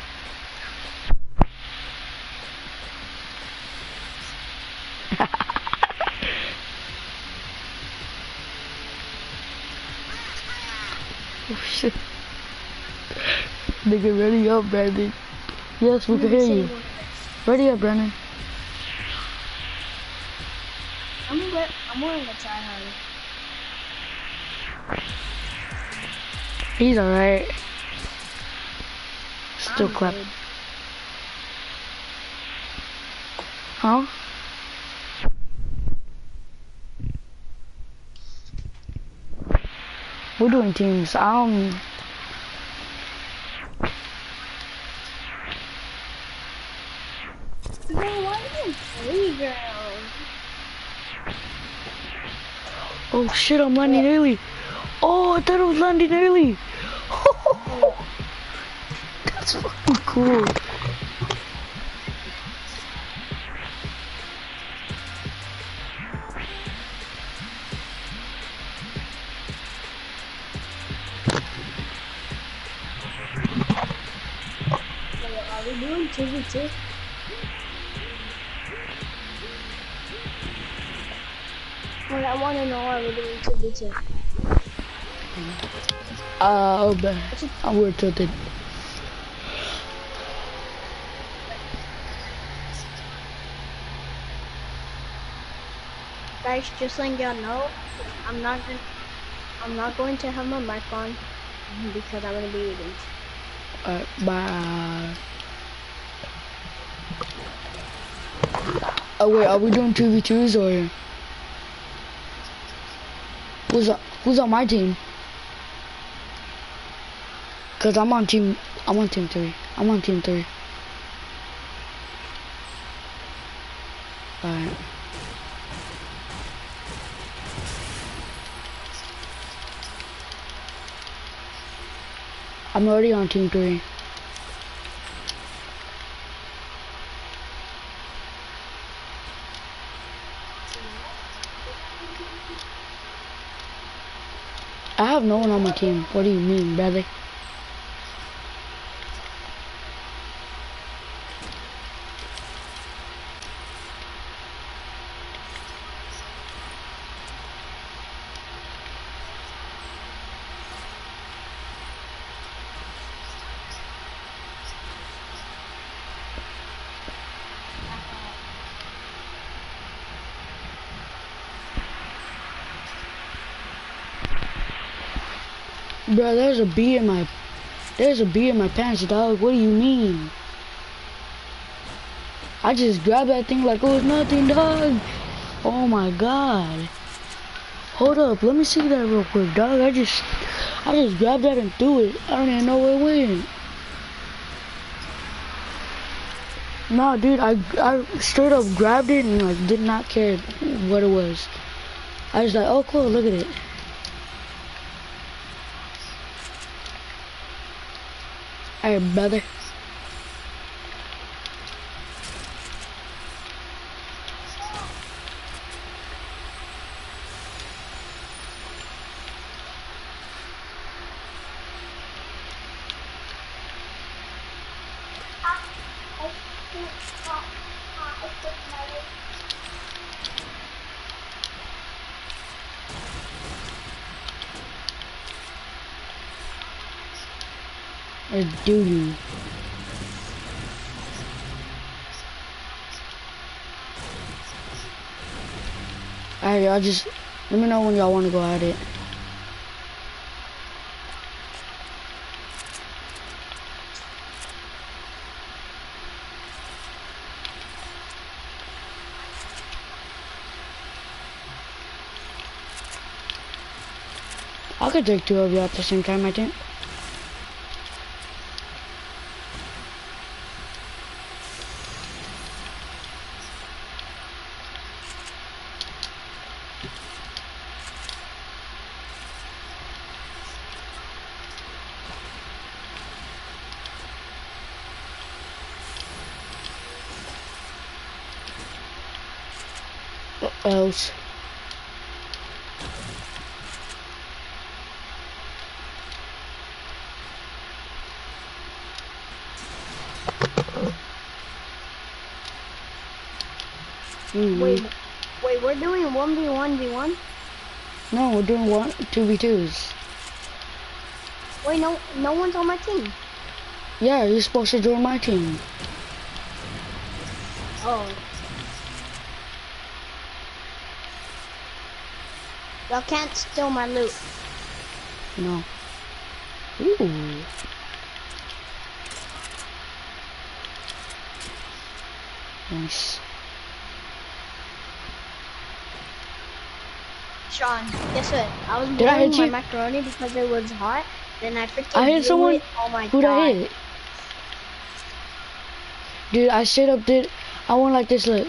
B: Oh shit. Nigga, ready up, Brandon. Yes, we can hear you. Ready up, Brandon.
A: I'm willing to try harder.
B: He's alright. Still clap.
A: Good.
B: Huh? We're doing teams.
A: Why are you playground?
B: Oh shit, I'm landing early. Oh, I thought I was landing early. That's fucking cool.
A: Are we doing 2v2? Well, I want to know why we're doing 2v2.
B: We're tilted.
A: Guys, just letting y'all know, I'm not going to have my mic on because I'm gonna be eating.
B: Alright, bye. Oh wait, are we doing 2v2s or who's on my team? Cause I'm on team 3. I'm on team 3. Alright. I'm already on team 3. I have no one on my team. What do you mean, brother? Bro, there's a bee in my pants, dog. What do you mean? I just grabbed that thing like it was nothing, dog. Oh my god. Hold up, let me see that real quick, dog. I just grabbed that and threw it. I don't even know where it went. No, dude, I straight up grabbed it and like did not care what it was. I was like, oh cool, look at it. Alright, brother. Doo-doo. Alright, y'all just let me know when y'all want to go at it. I could take two of you at the same time, I think. What else?
A: Wait, we're doing 1v1v1?
B: No, we're doing 2v2s.
A: Wait, no one's on my team.
B: Yeah, you're supposed to join my team.
A: Oh. Y'all can't steal my loot.
B: No. Ooh. Nice.
A: Sean, guess what? I was
B: Did I hit
A: boiling my
B: you?
A: macaroni because it was hot. Then I freaking
B: I hit
A: blew
B: someone.
A: it. Oh my
B: Who'd
A: god.
B: I hit? Dude, I straight up did. I went like this, look.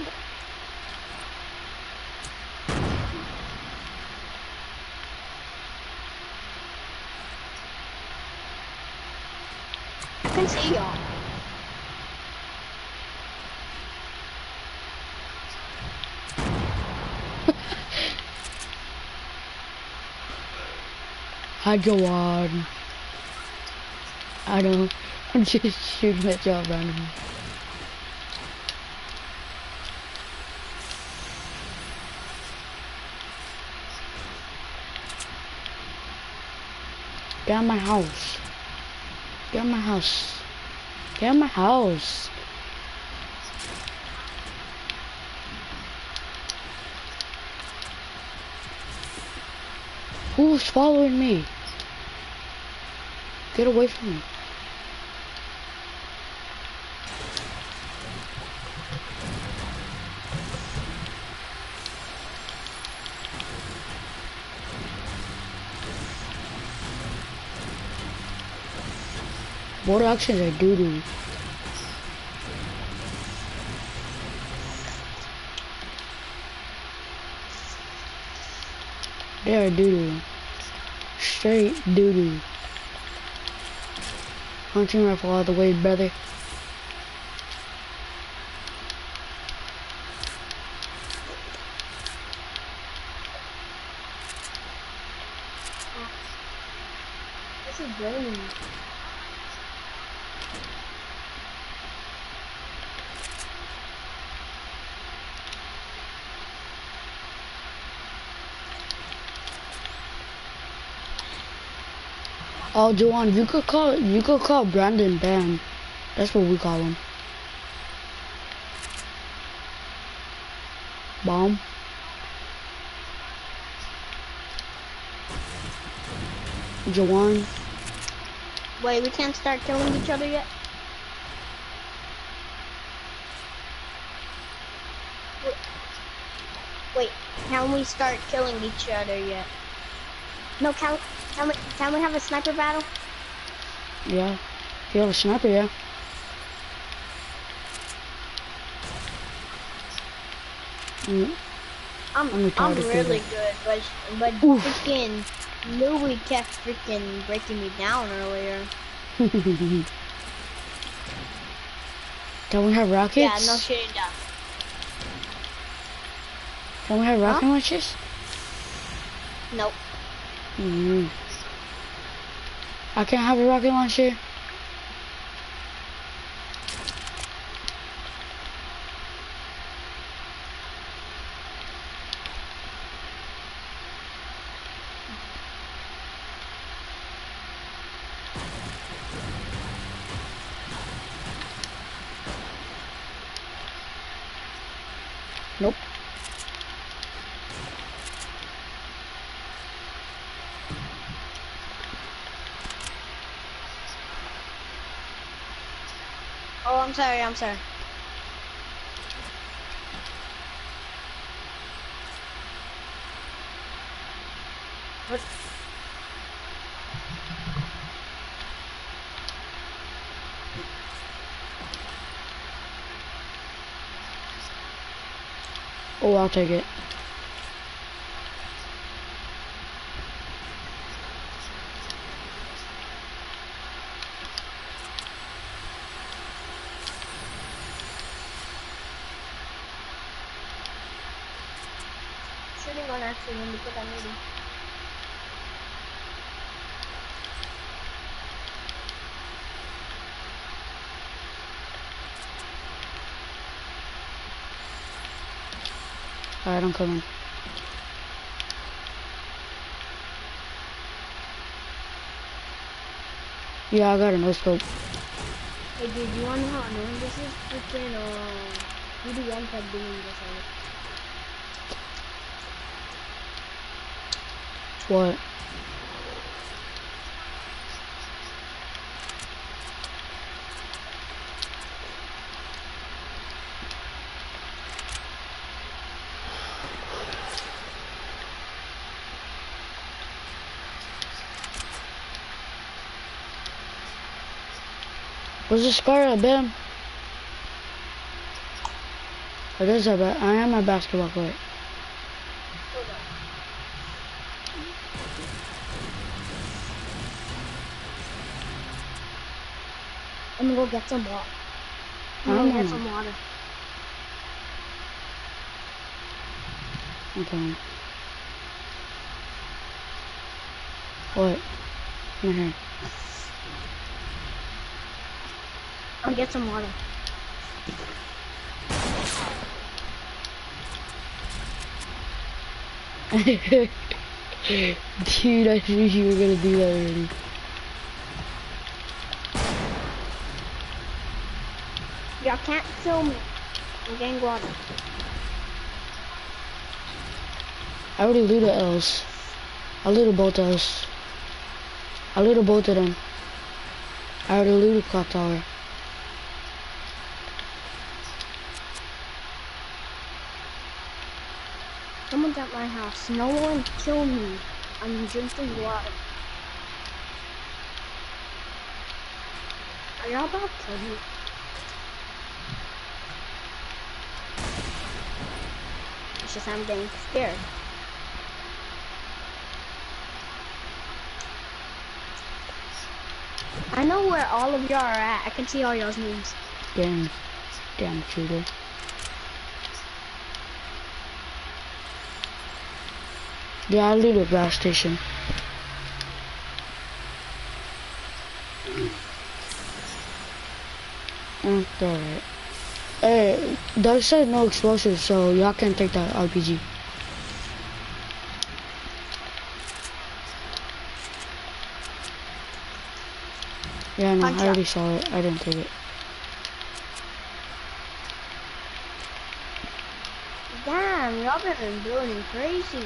A: I can see y'all.
B: How'd you on? I don't. I'm just shooting at y'all randomly. Get out of my house. Get out of my house. Get out of my house. Who's following me? Get away from me. What actions are doo-doo? They are doo-doo. Straight doo-doo. Hunting rifle all the way, brother.
A: This is burning.
B: Oh, Joanne, you could call Brandon Bam. That's what we call him. Bomb. Joanne.
A: Wait, we can't start killing each other yet? Wait, can we start killing each other yet? No, can we have a sniper battle?
B: Yeah. If you have a sniper, yeah.
A: I'm really good, but freaking Louis kept freaking breaking me down earlier.
B: Can we have rockets?
A: Yeah, no shit, yeah.
B: Can we have rocket launchers?
A: Nope.
B: I can't have a rocket launcher. Nope.
A: Oh, I'm sorry. What?
B: Oh, I'll take it.
A: Shooting on accident because I'm ready.
B: Alright, I'm coming. Yeah, I got a no scope.
A: Hey dude, you wanna know how annoying this is? Freaking who do you want to doing this on?
B: What? Was the scar at Bam? It is a I am a basketball court.
A: I'm gonna go get some water. I'm gonna get some water.
B: Okay. What? Come here.
A: I'm gonna get some water.
B: Dude, I knew you were gonna do that already.
A: Y'all can't kill me. I'm getting water.
B: I already looted Els. I looted both Els. I looted both of them. I already looted Clock Tower.
A: Someone's at my house. No one kill me. I'm drinking water. Are y'all about to kill me? It's just I'm getting scared. I know where all of y'all are at. I can see all y'all's names.
B: Damn shooter. Yeah, I looted gas station. Alright. Hey, Doug said no explosives, so y'all can't take that RPG. Yeah, no,
A: Punch
B: I already saw it. I didn't take it.
A: Damn, y'all been building crazy.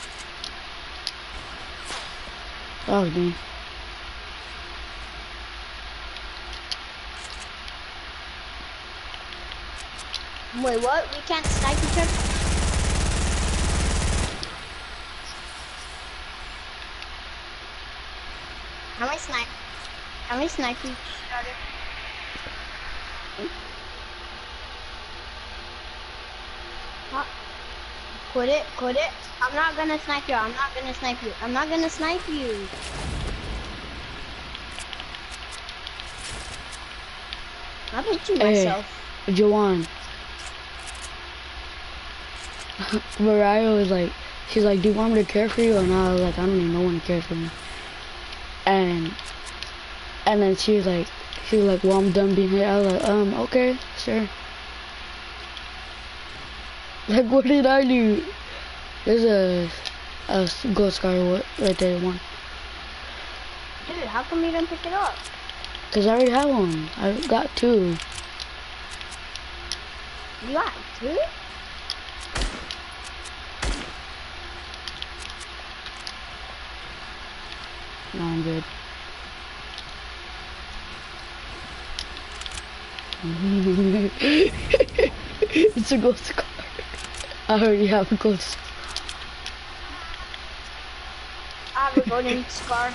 B: That was me.
A: Wait, what? We can't snipe each other? How many snipe? How many snipe each other? Huh? Quit it, quit it. I'm not gonna snipe you. I'm not gonna snipe you. I'm not gonna snipe you. I hit you myself.
B: Jawan. Mariah was like, she's like, do you want me to care for you? And I was like, I don't even know when to care for me. And then she was like, well, I'm done being here. I was like, okay, sure. Like, what did I do? There's a gold scar right there, one.
A: Dude, how come you didn't pick it up?
B: Cause I already have one. I got 2.
A: You got 2?
B: No, I'm good. It's a gold scar. I already have a gold scar.
A: I have a golden scar.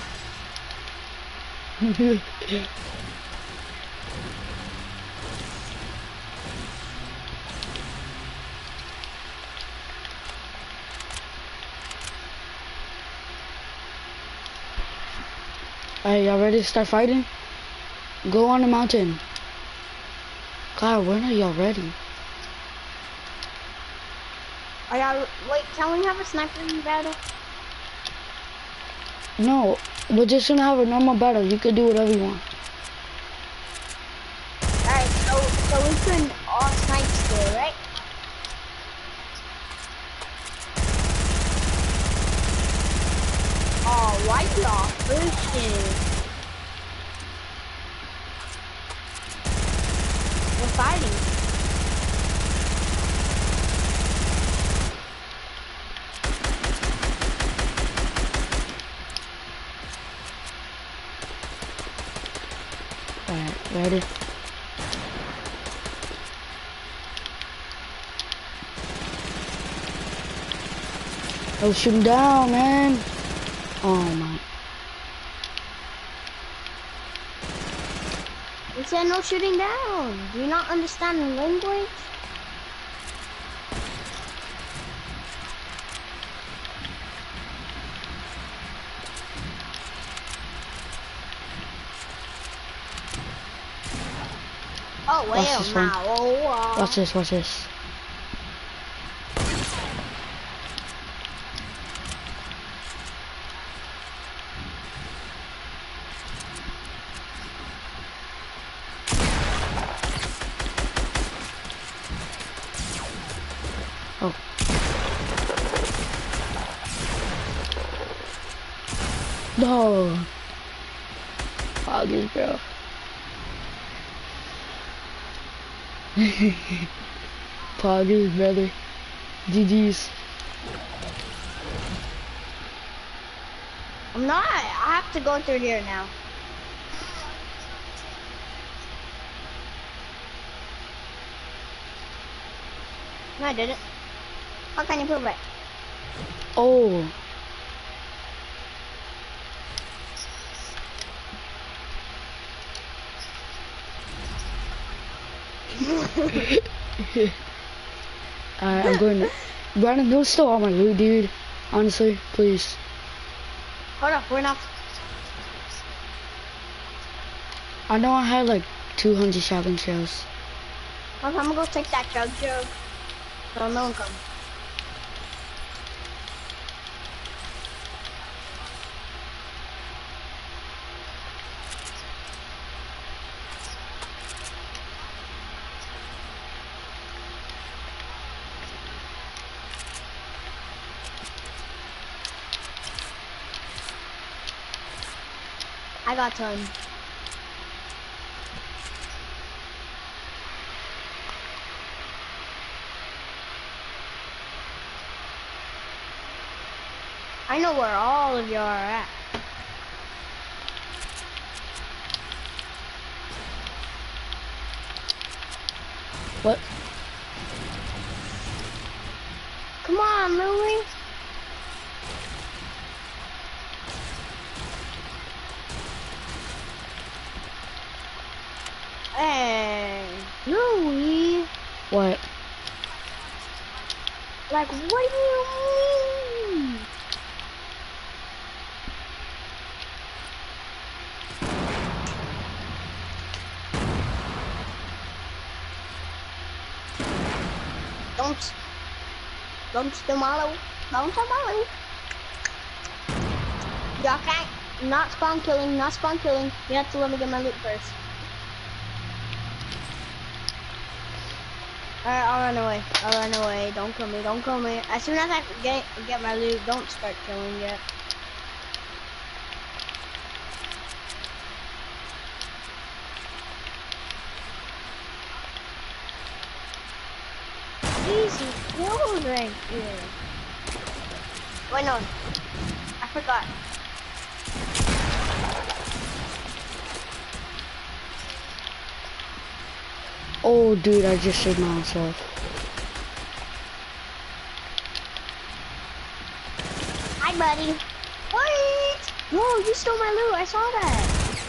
B: Alright, y'all ready to start fighting? Go on the mountain. God, when are y'all ready?
A: Wait, can we have a sniper battle?
B: No, we're just gonna have a normal battle. You can do whatever you want.
A: Alright, so we can all snipe still, right? Oh, why y'all pushing? We're fighting.
B: Alright, ready? Oh, shoot him down, man. Oh my.
A: We said no shooting down. Do you not understand the language? Oh,
B: Watch
A: well,
B: this one.
A: now.
B: Watch this, watch this. Oh. No. Foggy, bro. Poggers, brother. GG's.
A: I'm not. I have to go through here now. No, I didn't. How can you prove it?
B: Oh. I'm going to... Brandon, don't steal all my loot, dude. Honestly, please.
A: Hold up, we're not.
B: I know I had like 200 shotgun shells.
A: Okay, I'm gonna go take that jug. So no one comes. I got ton. I know where all of you are at.
B: What?
A: Come on, Louie. Hey, Louie.
B: What?
A: Like, what do you mean? Don't steal my loot. Don't steal my loot. Y'all can't. Not spawn killing. Not spawn killing. You have to let me get my loot first. Alright, I'll run away. I'll run away. Don't kill me. Don't kill me. As soon as I get my loot, don't start killing yet. Easy kills right here. Wait, no. I forgot.
B: Oh, dude, I just saved myself.
A: Hi, buddy. What? No, you stole my loot. I saw that.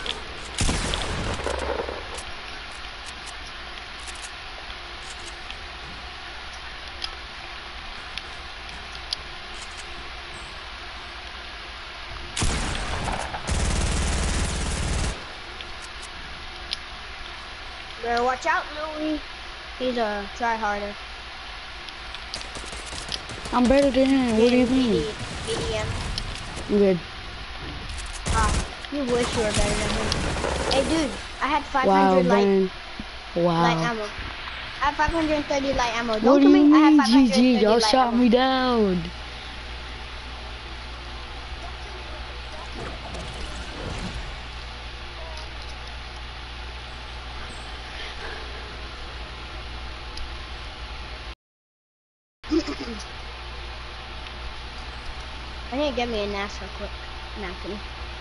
A: Better watch out, Louie. He's a tryharder.
B: I'm better than him. What do you mean?
A: BDM.
B: I'm good.
A: You wish you were better than him. Hey, dude, I had 500
B: Wow,
A: light
B: man. Wow.
A: ammo. I have 530 light ammo.
B: What
A: Don't
B: do
A: come
B: you
A: in. I have
B: mean,
A: 530
B: GG? Y'all
A: light
B: shot
A: ammo.
B: me down.
A: I need to get me a NASA quick. Napkin.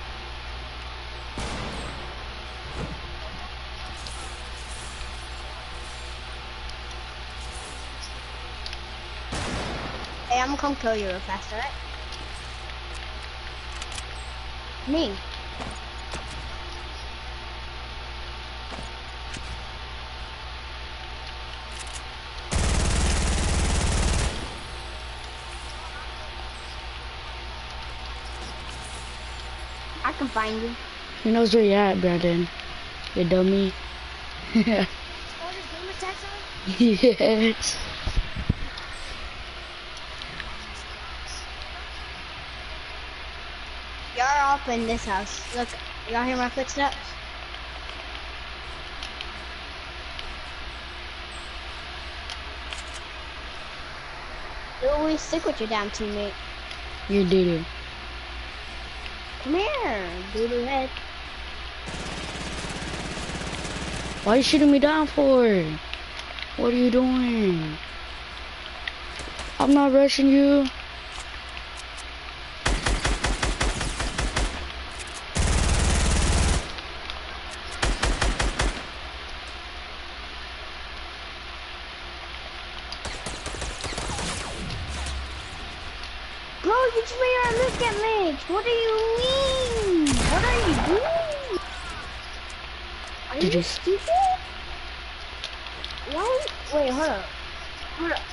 A: Hey, I'm gonna come kill you real fast, alright? Me. I can find you.
B: He knows where you at, Brandon. You dummy. Yes.
A: Y'all are up in this house. Look, y'all hear my footsteps? You always stick with your damn teammate.
B: You did it.
A: Come here, doodoo head.
B: Why are you shooting me down for? What are you doing? I'm not rushing you.
A: Bro, you just made our look get mixed. What do you mean? What are you doing? Are
B: Did
A: you
B: you-
A: stupid? Why? Wait, hold up. Hold up.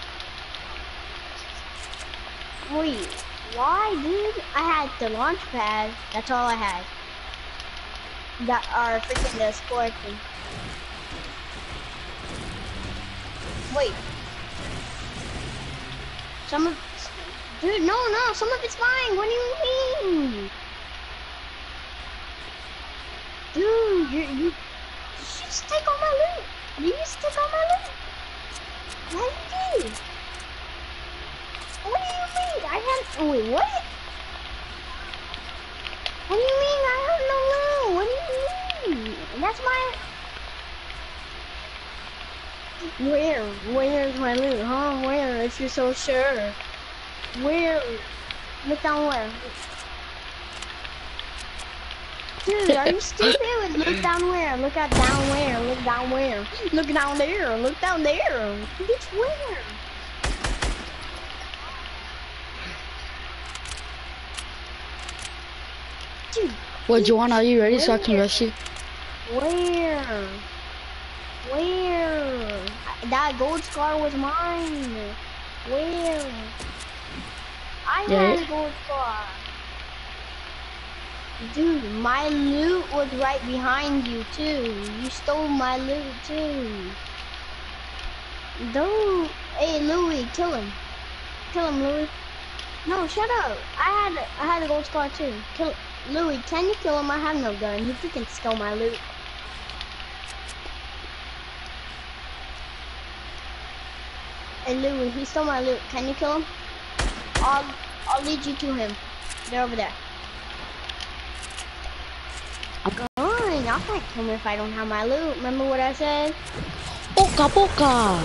A: Wait, why, dude? I had the launch pad. That's all I had. That are freaking the sport thing. Wait. Some of, dude, no, some of it's mine. What do you mean? Dude, you just take all my loot. You just take all my loot. What do you do? What do you mean? I had, oh, wait, what? What do you mean I have no loot? What That's my... Where's my loot, huh? Where, if you're so sure? Where? Look down where? Dude, are you stupid? Look down where? Look at down where? Look down where? Look down there. Look down there. Which where? Dude.
B: What, Joanna, are you ready so I can rush you?
A: Where? Where? That gold scar was mine. Where? I had a gold scar. Dude, my loot was right behind you too. You stole my loot too. Don't. Hey, Louis, kill him. Kill him, Louis. No, shut up. I had a gold scar too. Kill Louis. Can you kill him? I have no gun. He freaking stole my loot. Hey, Louis, he stole my loot. Can you kill him? I'll lead you to him. They're over there. Y'all can't kill me if I don't have my loot. Remember what I said?
B: Poka poka!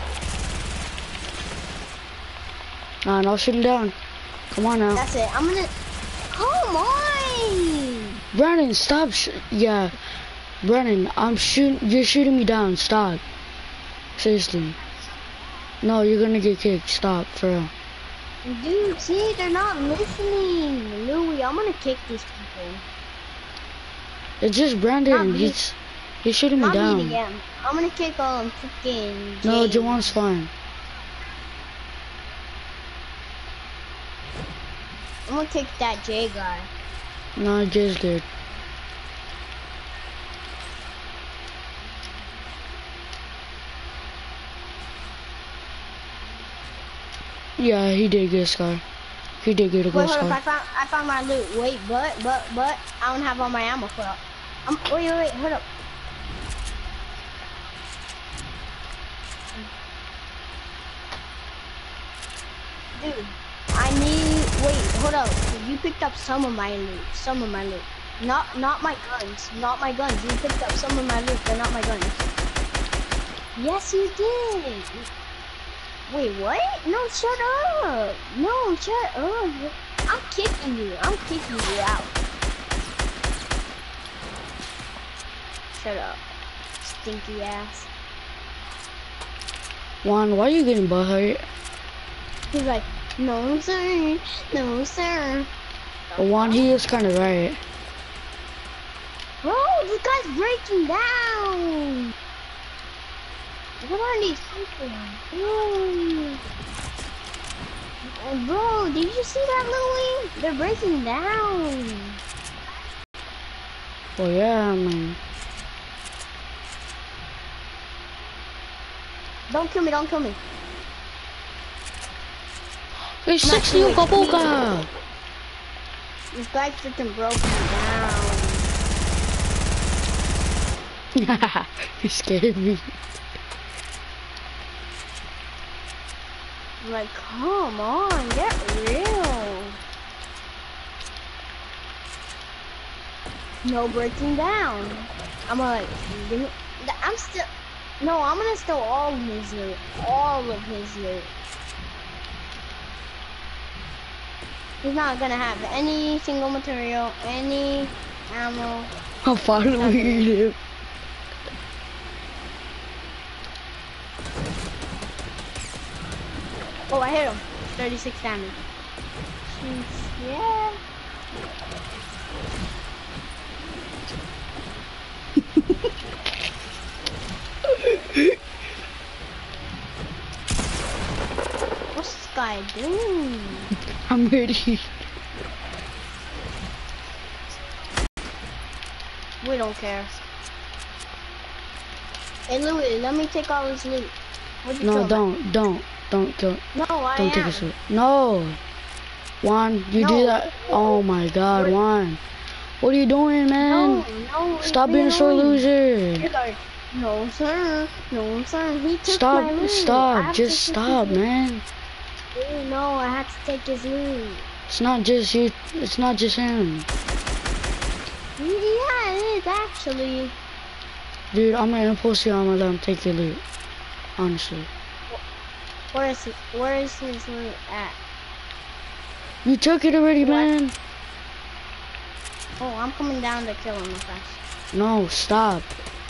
B: Nah, no, shoot him down. Come on now.
A: That's it. I'm gonna... Come on!
B: Brandon, stop. Yeah. Brandon, you're shooting me down. Stop. Seriously. No, you're gonna get kicked. Stop, for real.
A: Dude, see, they're not listening. Louis, I'm gonna kick these people.
B: It's just Brandon. He's shooting me down.
A: Again. I'm gonna kick all them freaking.
B: No, Jawan's fine.
A: I'm gonna kick that J guy.
B: No, Jay's good. Yeah, he did get a scar. He did get a gold scar.
A: Wait, hold up, I found my loot. Wait, but, I don't have all my ammo put up. Wait, hold up. Dude, wait, hold up. You picked up some of my loot. Not my guns. You picked up some of my loot, but not my guns. Yes, you did. Wait, what? No, shut up. No, shut up. I'm kicking you out. Shut up, stinky ass.
B: Juan, why are you getting butt hurt?
A: He's like, no sir, no sir.
B: But Juan, he is kind of right.
A: Bro, this guy's breaking down. What are these people? Bro, did you see that, Louis? They're breaking down.
B: Oh yeah, man.
A: Don't kill me.
B: Hey, 60 Poka Poka!
A: This guy freaking broke me down.
B: You scared me.
A: I'm like, come on, get real. No breaking down. I'm like, I'm gonna steal all of his loot. All of his loot. He's not gonna have any single material, any ammo.
B: I'm following him.
A: Oh, I hit him. 36 damage. Jeez, yeah. What's this guy doing?
B: I'm ready.
A: We don't care. Hey Louis, let me take all his loot.
B: No, don't kill.
A: No,
B: don't take his loot. No, Juan, you do that. Oh my God, Juan, what are you doing, man?
A: No,
B: stop being a sore loser.
A: No, sir. He took my loot.
B: Just stop, man.
A: No, I had to take his loot.
B: It's not just you. It's not just him.
A: Yeah, it is actually.
B: Dude, I'm gonna impulse you. I'm gonna let him take your loot. Honestly.
A: Where is it? Where is his loot at?
B: You took it already, man.
A: Oh, I'm coming down to kill him real fast.
B: No, stop.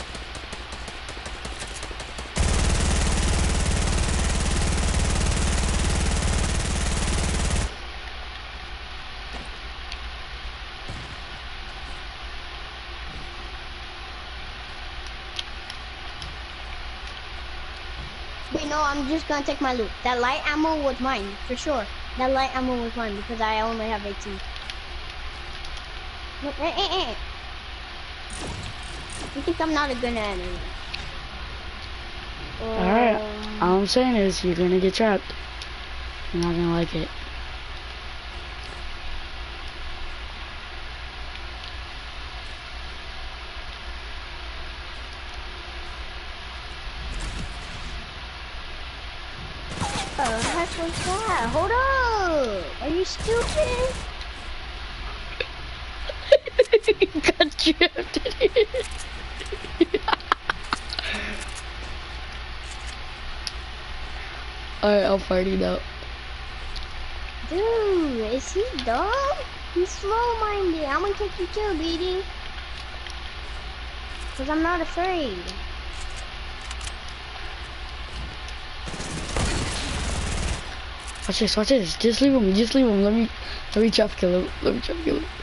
A: Wait, no, I'm just gonna take my loot. That light ammo was mine, for sure. That light ammo was mine because I only have 18. No, You think I'm not a good enemy?
B: Alright, all I'm saying is you're gonna get trapped. You're not gonna like it.
A: What the heck was that? Hold up! Are you stupid?
B: Got trapped in here. Alright, I'll party now.
A: Dude, is he dumb? He's slow-minded. I'm gonna take you too, BD. Cause I'm not afraid.
B: Watch this, watch this. Just leave him, just leave him. Let me trap kill him. Let me trap kill him.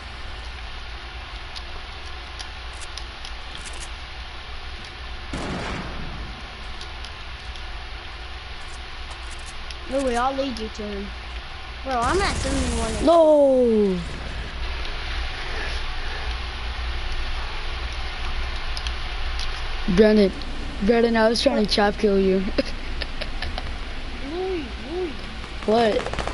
A: Louis, I'll lead you to him. Bro, I'm not sending one.
B: No! Brandon, I was trying to trap kill you.
D: Louis.
B: What?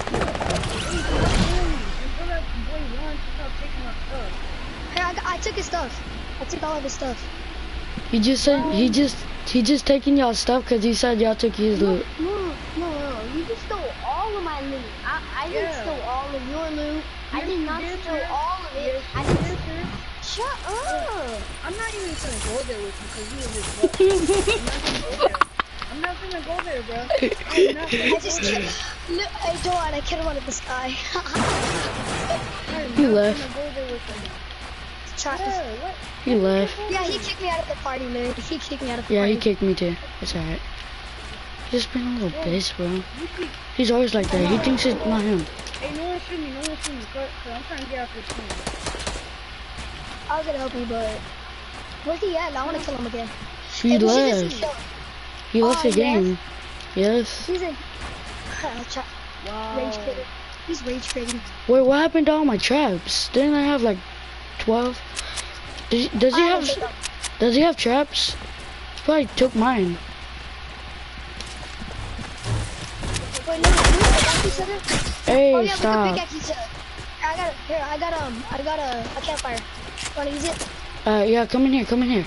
D: Hey, I took his stuff. I took all of his stuff.
B: He just said he just taking y'all stuff because he said y'all took his loot.
A: No. You just stole all of my loot. I didn't steal all of your loot. I did not steal all of it. I didn't. Shut up.
D: I'm not even gonna go there with you because you were his butt. I'm not gonna go there, bro. I just killed. Look, hey, Joanne, I killed one of this guy.
B: He left. He left.
D: Yeah, he kicked me out of the party, man. He kicked me out of the
B: Yeah,
D: party.
B: he kicked me too. It's alright. Just been a little bitch, bro. He's always like that. He thinks it's not him.
D: Hey, no one shoot me, cause I'm trying to get out this team. I was gonna help you, but where's he at? I wanna kill him again.
B: He
D: Hey, we should
B: left.
D: just kill him.
B: He left the
D: he left?
B: game. Yes.
D: He's in. Rage quitting. He's rage quitting.
B: Wait, what happened to all my traps? Didn't I have like 12? Does he have traps? He probably took mine.
D: Wait, no, you said it?
B: Hey,
D: Oh yeah, with the
B: stop.
D: pickaxe you said. I got a campfire. Wanna use it?
B: Yeah, come in here.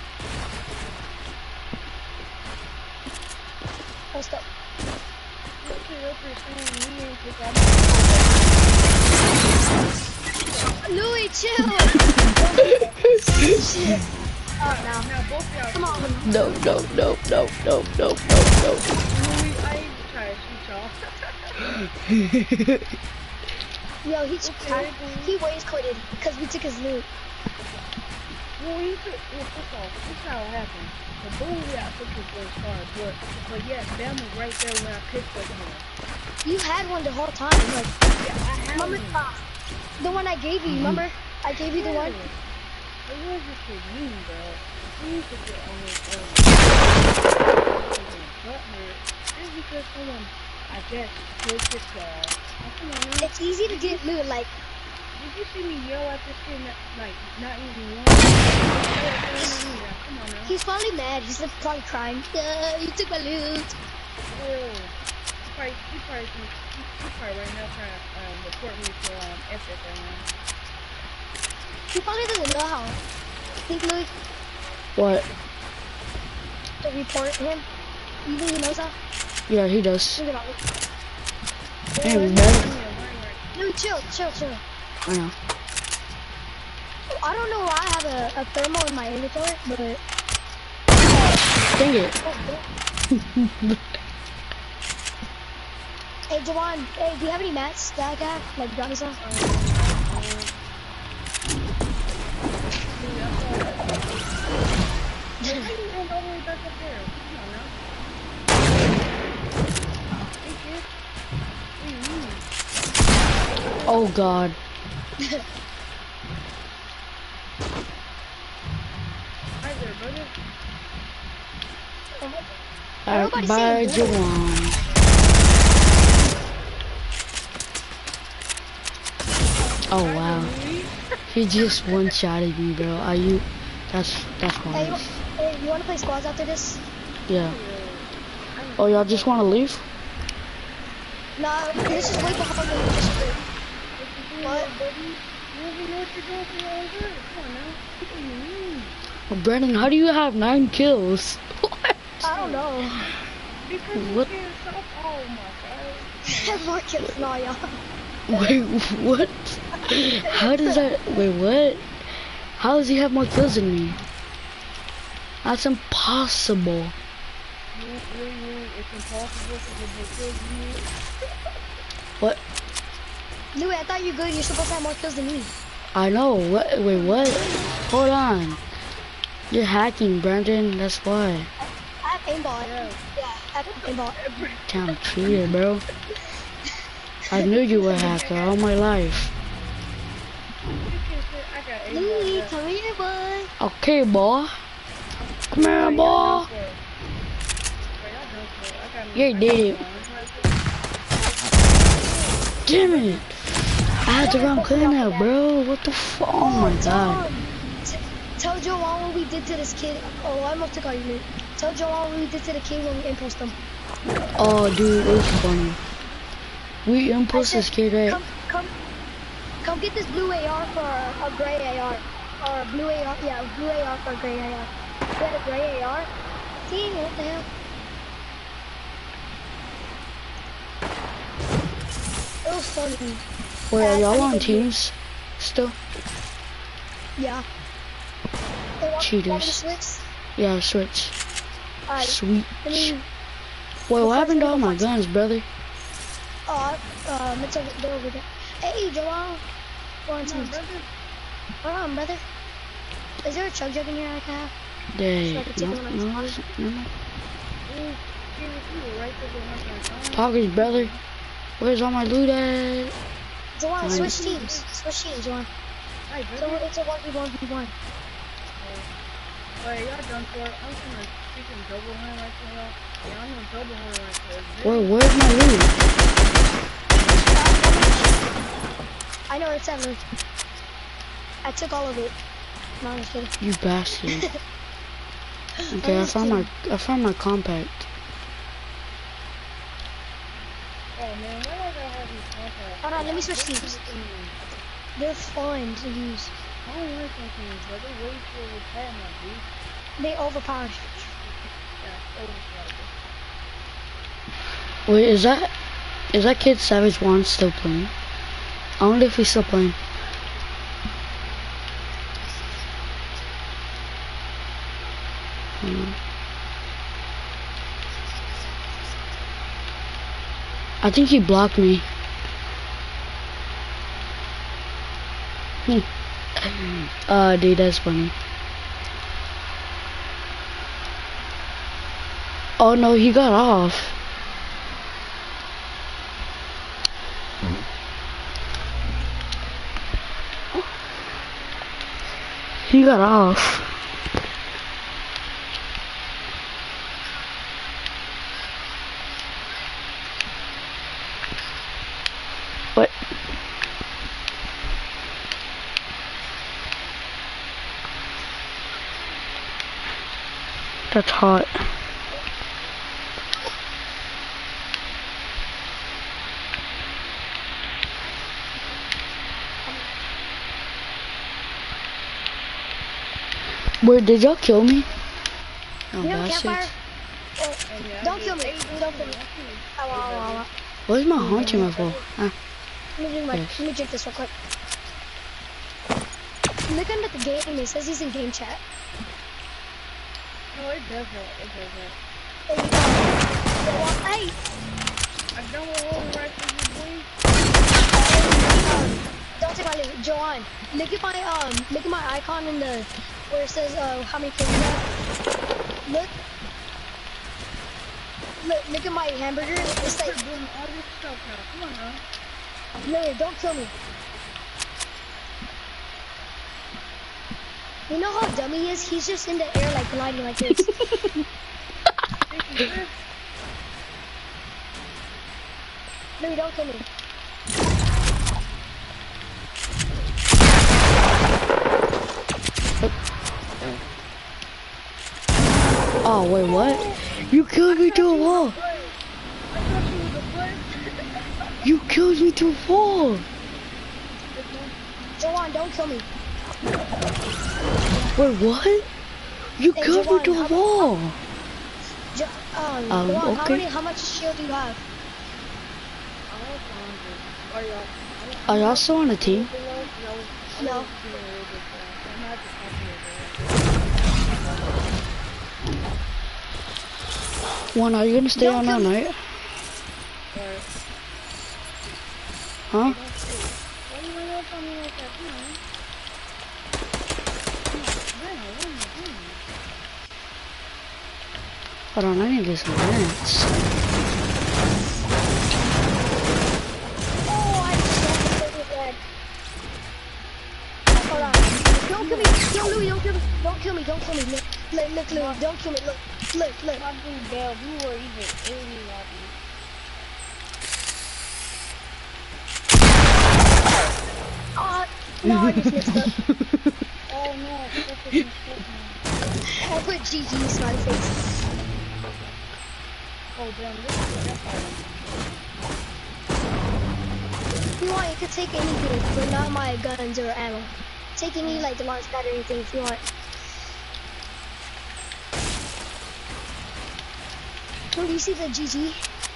D: Let's go. Louis, chill. Shit. Oh no. Come on.
B: No.
D: Yo, he ways quitted because we took his loot.
E: Well, first off, this is how it happened. The bull, yeah, I took his first card, but yeah, Bam was right there when I picked up him.
D: You had one the whole time. Like,
E: Yeah, I had
D: remember
E: one.
D: the one I gave you? Remember? I gave you the one.
E: It was just for you, bro. He used to get on his own. It's because someone, I guess, took his card. Come on, man.
D: It's easy to get loot. Like,
E: Did you see me yell at this kid, like, not even one? Come on, man.
D: he's probably mad. He's probably crying. You took my loot.
E: He probably right now trying to report me for ethics right now.
D: He probably doesn't know how. Think Louis
B: What?
D: to report him. You think he knows how?
B: Yeah, he does.
D: Think about it.
B: Hey, man.
D: Louis, chill.
B: I know.
D: I don't know why I have a thermal in my inventory, but...
B: Dang it.
D: Hey, Javon, hey, do you have any mats that I got? Like, drop me some?
B: Oh God.
D: Everybody
B: Bye,
D: saying
B: Jawan. Oh wow. He just one-shotted me, bro. Are you? That's
D: Hey,
B: nice.
D: hey, you wanna play squads after this?
B: Yeah. Oh, y'all just want to leave?
D: No, let's just wait behind me. What?
B: Oh, Brandon, how do you have 9 kills? What?
D: I don't know.
B: What?
D: More kills than all y'all.
B: Wait, what? How does that? Wait, what? How does he have more kills than me? That's impossible.
E: It's impossible to get more kills than you.
B: What?
D: Louis, I thought you were good. You're supposed to have more kills than me.
B: I know. What? Wait, what? Hold on. You're hacking, Brandon. That's why.
D: I have aimbot. Yeah, I have aimbot.
B: Damn cheater, bro. I knew you were a hacker all my life.
D: Louis, come here, boy.
B: Okay, boy. Come here, boy. You did it. Damn it. I had to run clean out, bro. What the fuck? Oh my God.
D: Tell Joanne what we did to this kid. Oh, I almost took all your loot. Tell Joanne what we did to the kid when we impulsed him.
B: Oh, dude, it was funny. We impulsed this kid, right?
D: Come get this blue AR for a gray AR. Or blue AR, yeah, blue AR for a gray AR. We had a gray AR. See, what the hell? It was funny.
B: Wait, are y'all on teams still?
D: Yeah. Hey, want me to
B: Cheaters.
D: switch?
B: Yeah, switch.
D: Alright.
B: Sweet.
D: Let me...
B: Wait, what happened to all my guns, brother?
D: It's over, they're over there. Hey, Joel. Go on, team. Hold on, brother. Is there a chug jug in here I can have?
B: Dang,
D: So I can take one on
B: no.
D: spot?
B: Talkers, brother. Where's all my loot at?
D: Joel, switch teams. Switch teams, Joel. So it's a 1v1v1.
E: Wait, y'all done for it? I'm gonna freaking double hand right now. Yeah, I'm gonna double hand right there.
B: Where's my loot?
D: I know it's ever. I took all of it. No, I'm just kidding.
B: You bastard. Okay, I found my compact.
E: Oh man, why do I gotta have these contacts?
D: Hold on, let me switch teams. They're fun to use.
E: I don't like those things, but they way too overpowered, dude.
D: They overpowered.
E: Yeah, overpowered.
B: Wait, is that Kid Savage One still playing? I wonder if he's still playing. I think he blocked me. Dude, that's funny. Oh no, he got off. He got off. What? That's hot. Where did y'all kill me? Oh,
D: You have a campfire?
B: bastards.
D: Don't kill me. Don't kill me. Ow.
B: Where's my hunting rifle? Ah,
D: Let me drink this real quick. Look under the game. It says he's in game chat.
E: No, it doesn't. It doesn't.
D: Hey,
E: I don't want to hold it right for you, boy.
D: don't take my lead, Joanne. Look at my icon in the where it says how many kills you have. Look at my hamburger. It's like,
E: You're doing all this stuff now. Come on now.
D: Lily, don't kill me. You know how dumb he is? He's just in the air like gliding like this. Lily, don't kill me.
B: Oh, wait, what? You killed me through a wall. You killed me through a wall.
D: Joanne, don't kill me.
B: Wait, what? You
D: Hey,
B: killed me
D: Joanne,
B: through a wall.
D: Joanne,
B: okay.
D: how much shield do you have?
B: Are y'all still on the team?
D: No.
B: One, are you gonna stay
D: Don't
B: on
D: kill
B: all
D: me.
B: night? Huh? Hold on, I need to get some dance.
D: Oh, I just his head. Hold on. Don't kill me. Yo, Louis, don't kill me. Don't kill me. Don't kill me. Look, Louis. Don't kill me. Look.
E: My dude, Bell, you were even aiming at me.
D: No, I just messed up.
E: Oh no, it's such a mistake,
D: I put GG smiley face.
E: Oh damn, this is that part.
D: If you want, you can take anything, but not my guns or ammo. Take any like launch pad or anything if you want. Oh, do you see the GG?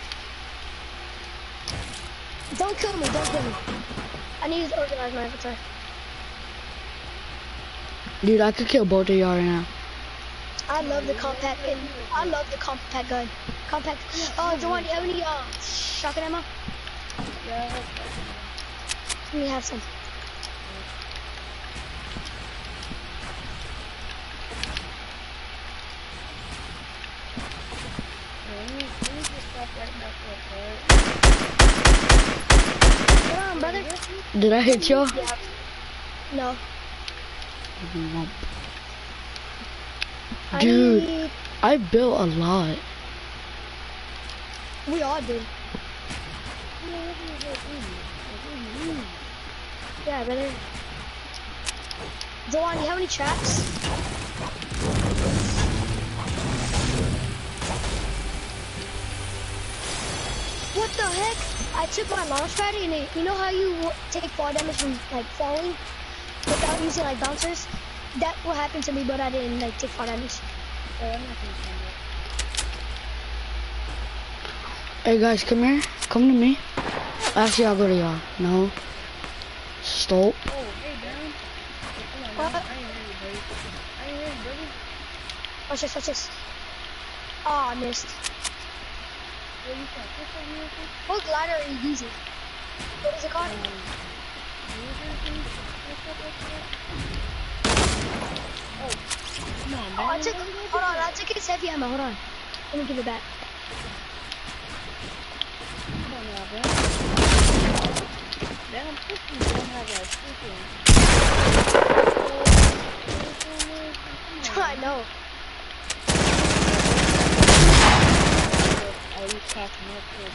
D: Don't kill me, don't kill me. I need to organize my avatar.
B: Dude, I could kill both of y'all right now.
D: I love the compact gun. I love the compact gun. Compact. Oh, Joanne, do you have any shotgun ammo?
E: Yeah,
D: We have some.
E: let me just stop right now for
D: Come on, brother.
B: Did I hit y'all?
D: Yeah. No.
B: Nope.
D: I
B: Dude,
D: need...
B: I built a lot.
D: We all did. Yeah, brother. Joanne, do you have any traps? What the heck? I took my launch pad and it, you know how you take fall damage from like falling without using like bouncers? That will happen to me, but I didn't like take fall damage.
B: Hey guys, come here. Come to me. Actually, I'll go to y'all. No. Stop.
E: Oh, hey, down.
D: What?
E: I ain't ready, brother.
D: Watch this, watch this. Oh, I missed.
E: Where you from? What's up, Miracle?
D: What glider are you using? What is it called?
E: Oh, come on,
D: Oh, I
E: man.
D: took, hold on, I took his heavy ammo, hold on. Let me give it back.
E: Come on now, man. Damn, pussies don't have like freaking.
D: I know.
E: Are you talking up to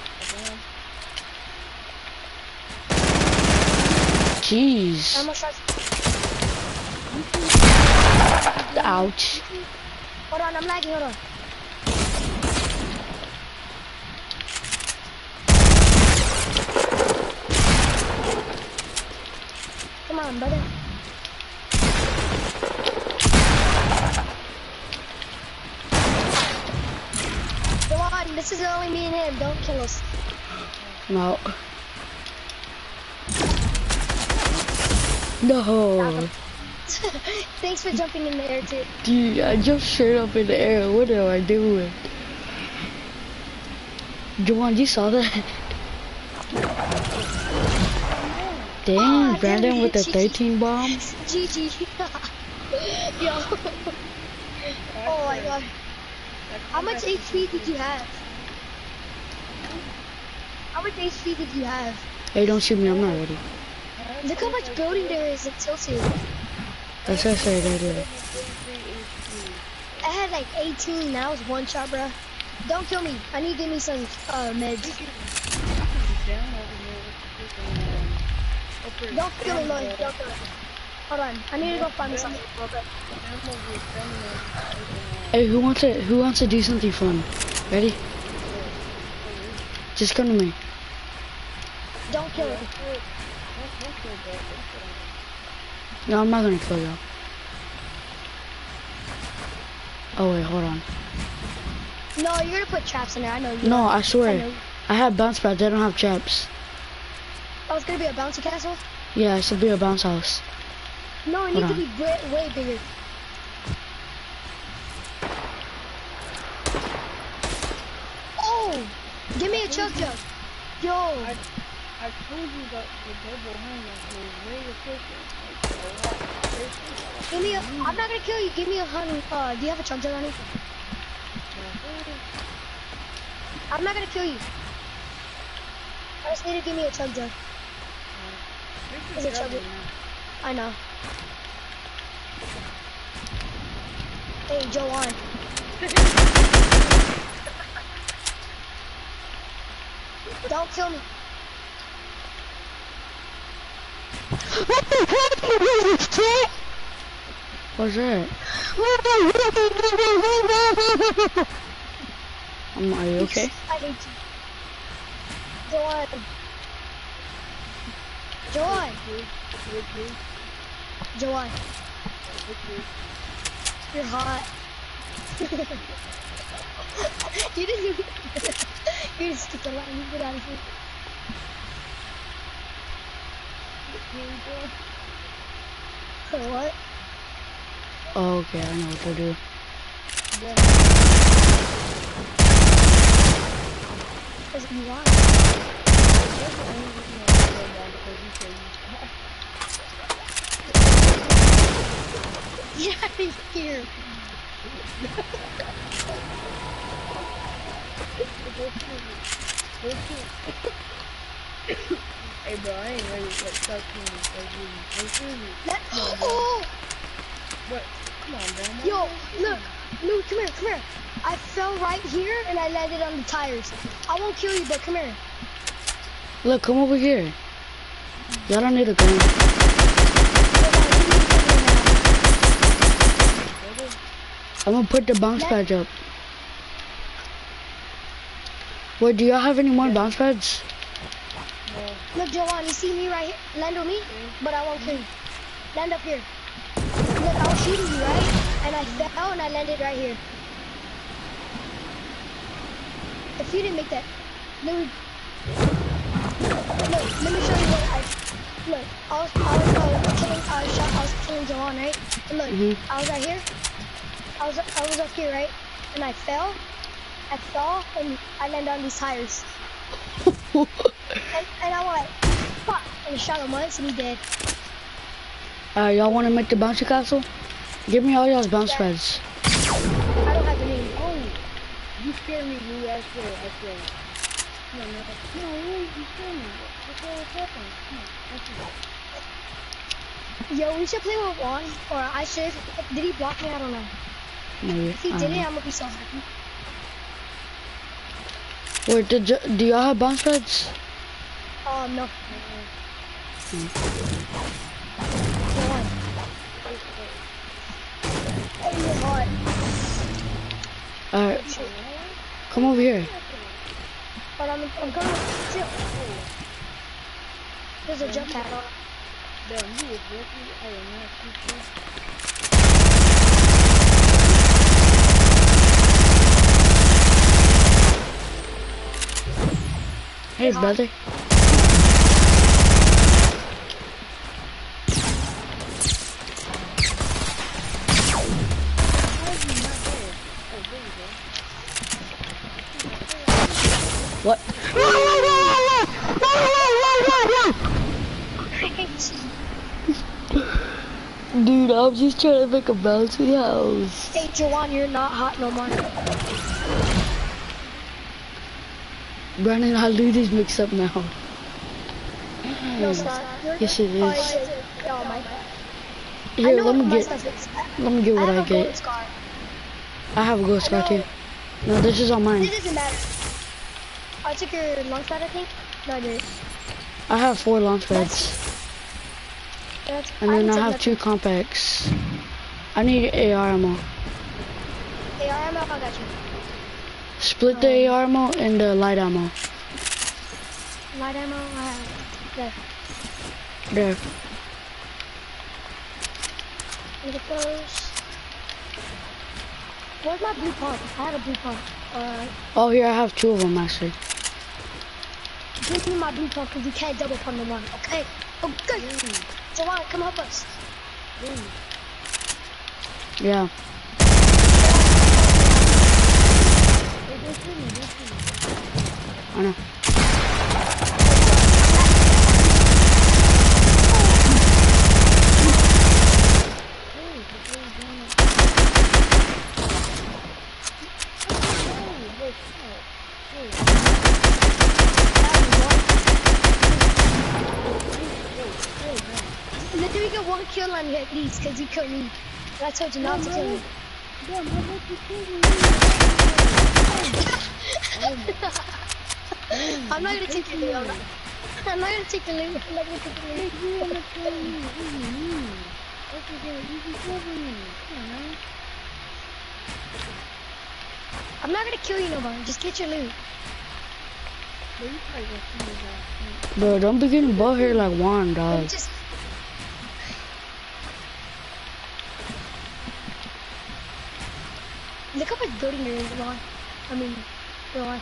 E: a
B: Jeez.
D: I'm gonna start.
B: Ouch.
D: Hold on, I'm lagging, hold on. Come on, brother. Come on, this is only me and him. Don't kill us.
B: No. No.
D: Thanks for jumping in the air too.
B: Dude, I jumped straight up in the air. What am I doing? Juwan, you saw that? Dang, Brandon with the 13 bomb.
D: GG. Yo. Oh my god. How much HP did you have? How much HP did you have?
B: Hey, don't shoot me, I'm not ready.
D: Look how much building there is in Tilted.
B: That's what I said earlier.
D: I had like 18, now it's one shot, bro. Don't kill me. I need to give me some meds. Don't kill me, Lloyd. Don't kill me. Hold on. I need to go find me something real quick.
B: Hey, who wants to do something fun? Ready? Just come to me.
D: Don't kill me.
B: No, I'm not gonna kill you. Oh wait, hold on.
D: No, you're gonna put traps in there. I know you.
B: No, I swear.
D: I know.
B: I have bounce pads, I don't have traps.
D: Oh, it's gonna be a bouncy castle?
B: Yeah, it should be a bounce house.
D: No, it needs to be way bigger. Oh! Give me a chug jug. Yo!
E: I told you that the double hammer was way efficient. Like, a lot efficient.
D: Give me a. I'm not gonna kill you. Give me a honey. Do you have a chug jug, honey? I'm not gonna kill you. I just need to give me a chug jug. Is it chug jug? I know. Hey, Joanne. Don't kill me.
B: What's that? Are you okay?
D: I hate you. Joanne. Joanne. Joanne. You're hot. You didn't even... You just skipped a line. You get out of here. What?
B: Oh, okay, I know what to do.
D: Because you want. Get out of here.
E: Hey bro, I ain't ready to start killing
D: Oh!
E: What? Come on, bro.
D: Yo, look, Lou, come here. I fell right here and I landed on the tires. I won't kill you, but come here.
B: Look, come over here. Y'all don't need to go. I'm gonna put the bounce pads up. Wait, do y'all have any more bounce pads?
D: Look, Joanne, you see me right here? Land on me, but I won't kill you. Land up here. Look, I was shooting you, right? And I fell and I landed right here. If you didn't make that, let me show you what look, I was killing Joanne, right? And look, I was right here. I was up here, right? And I fell and I landed on these tires. and I went, fuck, and I shot him once and he dead.
B: Y'all wanna make the bouncy castle? Give me all y'all's bounce pads.
D: I don't have any.
E: Oh, you scared me, Lou. I swear. No, you scared me. What's happening? Come on,
D: Yo, we should play with Juan, or I should. Did he block me? I don't know.
B: Maybe.
D: If he didn't, I'm gonna be so happy.
B: Wait, do y'all have bounce pads?
D: No. Juan. Oh, you're hot.
B: Alright. Come over here.
D: But I'm coming. Chill. There's a jump pad on.
E: Damn, you was lucky. I am not too sure.
B: Hey, brother. What? Dude, I'm just trying to make a bouncy house.
D: Hey, Jawan, you're not hot no more.
B: Brandon, our loot is mixed up now.
D: No, it's not.
B: Yes, it
D: Oh,
B: is.
D: oh my.
B: Here, let me
D: my
B: get
D: stuff is.
B: what I
D: have a gold
B: get.
D: scar.
B: I have a gold scar
D: know.
B: too. No, this is on mine.
D: It doesn't matter. I took your launch pad, I think. No, I didn't.
B: I have 4 launch pads. And then I have 2 compacts. I need AR ammo.
D: AR ammo, I got you.
B: Split the AR ammo and the light ammo.
D: Light ammo, I have. There.
B: There.
D: Look at those. Where's my blue pump? I had a blue pump.
B: Oh, here I have 2 of them actually.
D: Give me my blue pump because you can't double pump the one. Okay. Okay. Jawan, come help us.
B: Yeah. I know.
D: Let me get 1 kill on you at least, because you killed me. I told you not to kill me. I'm not gonna take the loot. I'm not gonna take the loot. I'm not gonna take the loot. I'm not gonna kill you no more. Just get your loot.
B: Bro, don't be getting above here like Juan, dog.
D: Just... Look how much building there is, Ron. I mean, Ron.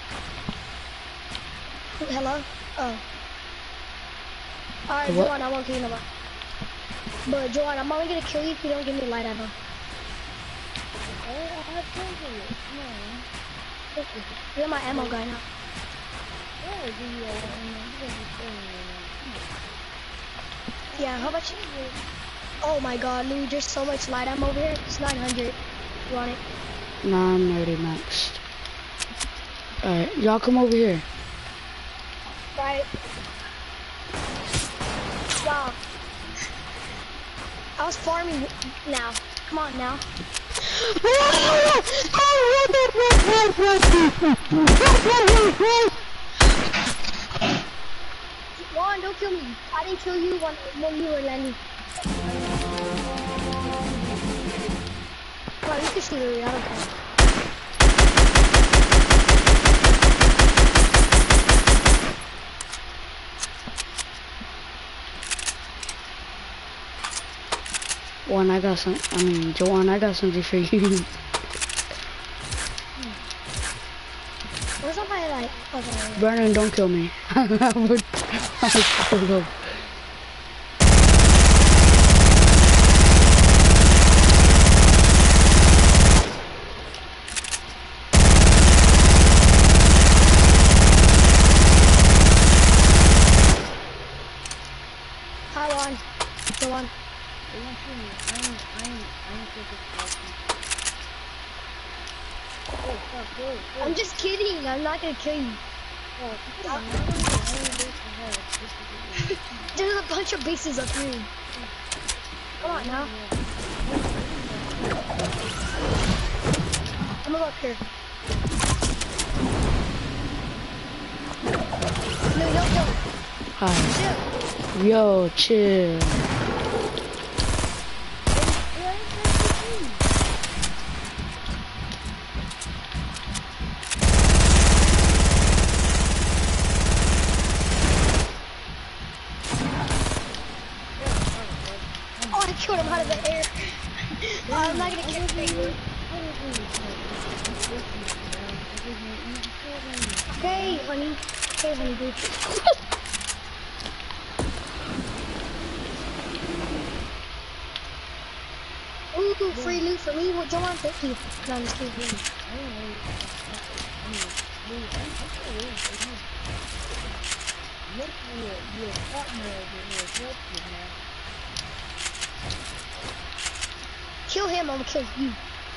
D: Hello? Oh. Alright,
B: What?
D: Joanne, I won't kill you no more. But Joanne, I'm only gonna kill you if you don't give me light ammo. You're my ammo guy now. Yeah, how much? Oh my god, Lou, there's so much light ammo over here. It's 900. You want it?
B: Nah, I'm already maxed. Alright, y'all come over here.
D: Right. Wow. I was farming now. Come on now. Juan, don't kill me. I didn't kill you when you were landing. Well, you can shoot her. I don't care.
B: Juan, I got some. I mean, Joanne, I got something for you.
D: Where's all my like? Okay.
B: Brandon, don't kill me. I would.
D: Hi, Juan. Juan. I'm just kidding. I'm not gonna kill you. There's a bunch of bases up here. Come on now. I'm gonna go up here. No, no.
B: Hi. Yo, chill.
D: Oh, I killed him out of the air. I'm not gonna kill him. Okay, honey. Okay, honey, dude. Ooh, free loot for me. What do you want? Thank you. No, I'm just kidding. Kill him, I'm gonna kill you.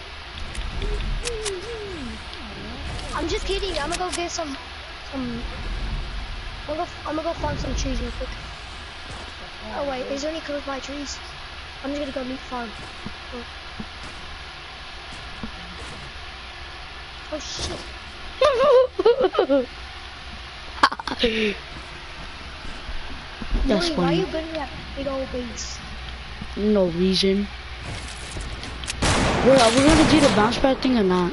D: I'm just kidding. I'm gonna go get some. I'm gonna go farm some trees real quick. Oh wait, is there any close by trees? I'm just gonna go meat farm. Oh shit.
B: That's
D: Why are
B: funny.
D: you building that big old base?
B: No reason. Wait, are we gonna do the bounce pad thing or not?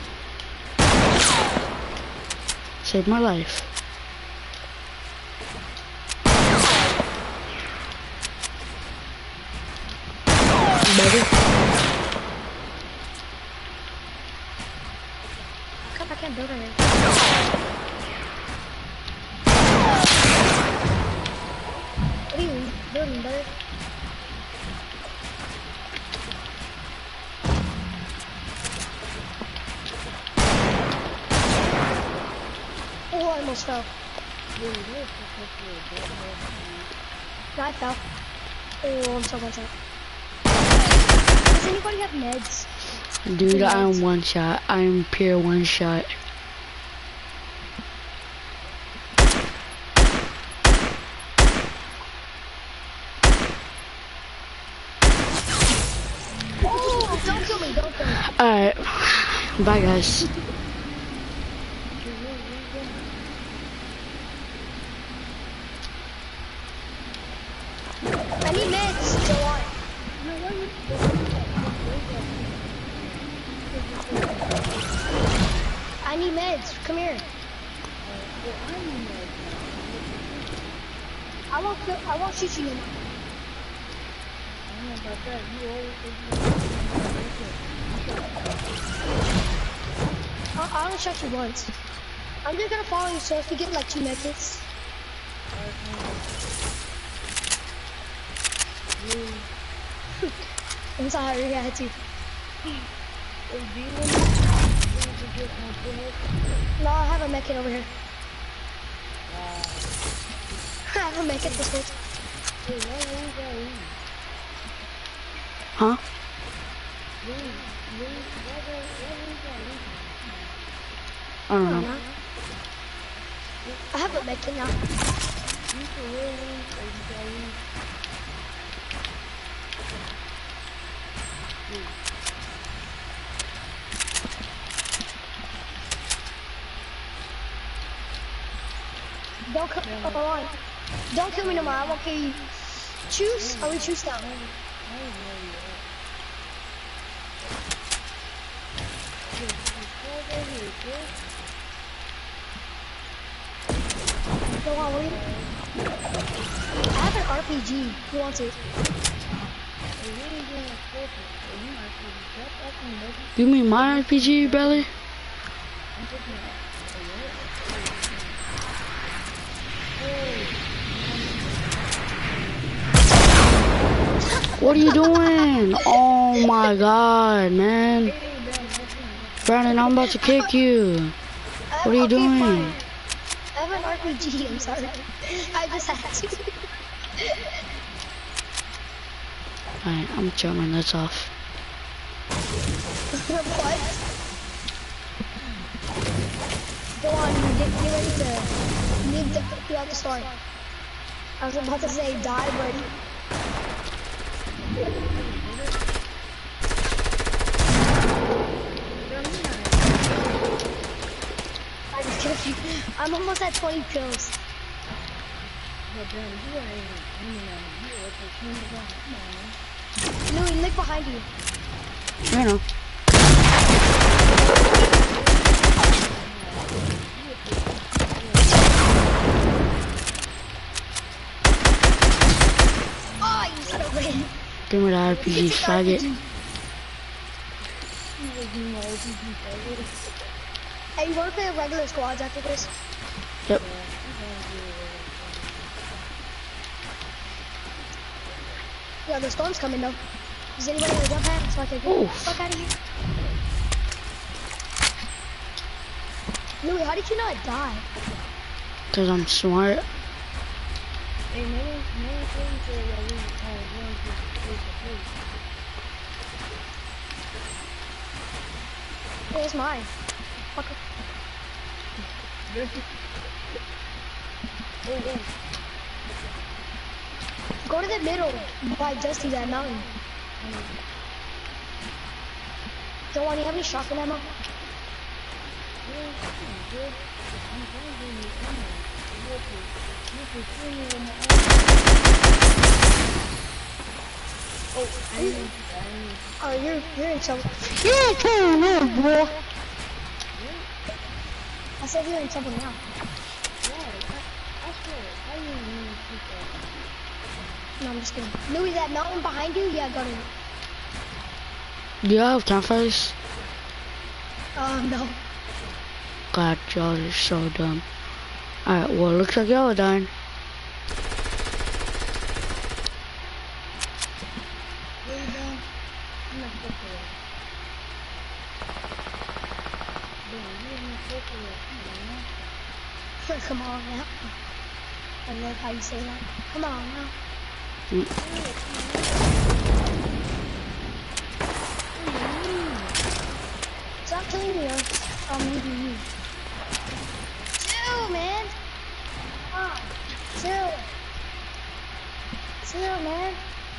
B: Saved my life. Better?
D: I can't build it. What are you building, brother? Oh, I almost fell. No, I fell. Oh, I'm so much up. Does anybody have meds?
B: Dude, I am one shot. I am pure one shot.
D: Oh, don't kill me, don't kill me.
B: Alright. Bye, guys.
D: I need meds, July. I need meds. Come here. I won't shoot you. I only shot you once. I'm just gonna follow you so if you get like 2 medkits. I'm sorry, I had to. No, I have a medkit over here. I have a medkit this way.
B: Huh? I don't know.
D: I have a medkit now. Don't kill me. Don't kill me no more. I won't kill you. Choose. Are we choose down? Go on, will you? I have an RPG. Who wants it?
B: You mean my RPG, Belly? What are you doing? Oh my god, man. Brandon, I'm about to kick you. What are you doing?
D: Fine. I have an RPG. I'm sorry. I just had to.
B: Alright, I'm gonna turn my nuts off.
D: What? Go on, get ready to leave throughout the story. I was about to say die, but I just killed you. I'm almost at 20 kills. Louis, look behind you.
B: I know.
D: Oh, you son of a bitch.
B: Give me the RPG, faggot.
D: Hey, you wanna play a regular squads after this?
B: Yep.
D: Yeah, the storm's coming though. Does anybody have a jump pad so I can get the fuck out of here? Louis, how did you not die?
B: Cause I'm smart.
E: Hey, no one told you that we going to the place.
D: Where's mine? Fucker.
E: Oh.
D: Go to the middle by Dusty, that mountain. Joanne, you have any shotgun ammo? Oh, you're in trouble.
B: You're in trouble, boy.
D: I said you're in trouble now. No, I'm just kidding. Louis, that mountain behind you? Yeah, go to it.
B: Do y'all have campfires?
D: No.
B: God, y'all are so dumb. Alright, well, looks like y'all are dying.
D: Come on now. I love how you say that. Come on now. Stop killing me, or I'm leaving you. Chill, man. Come on. Chill. Chill, man.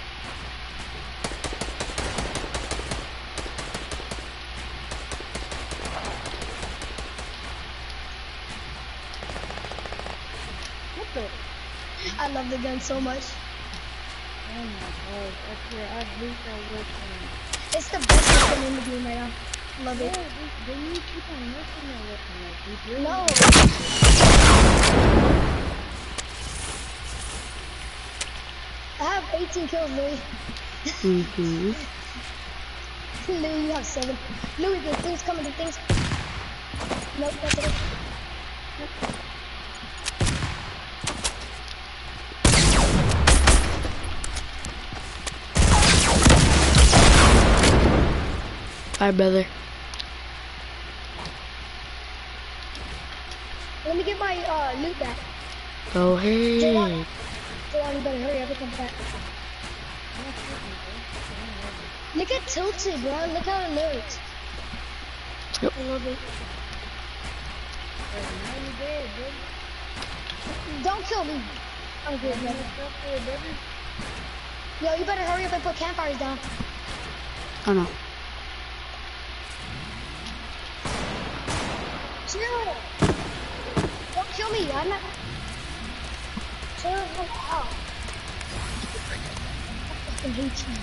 D: I love the gun so much.
E: Oh my god, I hate that weapon.
D: It's the best weapon in the game right now. Love it.
E: Yeah, they need to keep on working that weapon. Like,
D: No. I have 18 kills, Louis. Louis, you have 7. Louis, the things coming, the things. Nope, that's it.
B: Hi, brother.
D: Let me get my loot back.
B: Go ahead.
D: Joanne, you better hurry up and come back. Look at Tilted, bro. Look how it looks.
B: Yep.
D: A little bit. Don't kill me. I'm good, brother. Yo, you better hurry up and put campfires down.
B: I know.
D: Chill. Don't kill me. I'm not. Chill. Oh. I fucking hate you.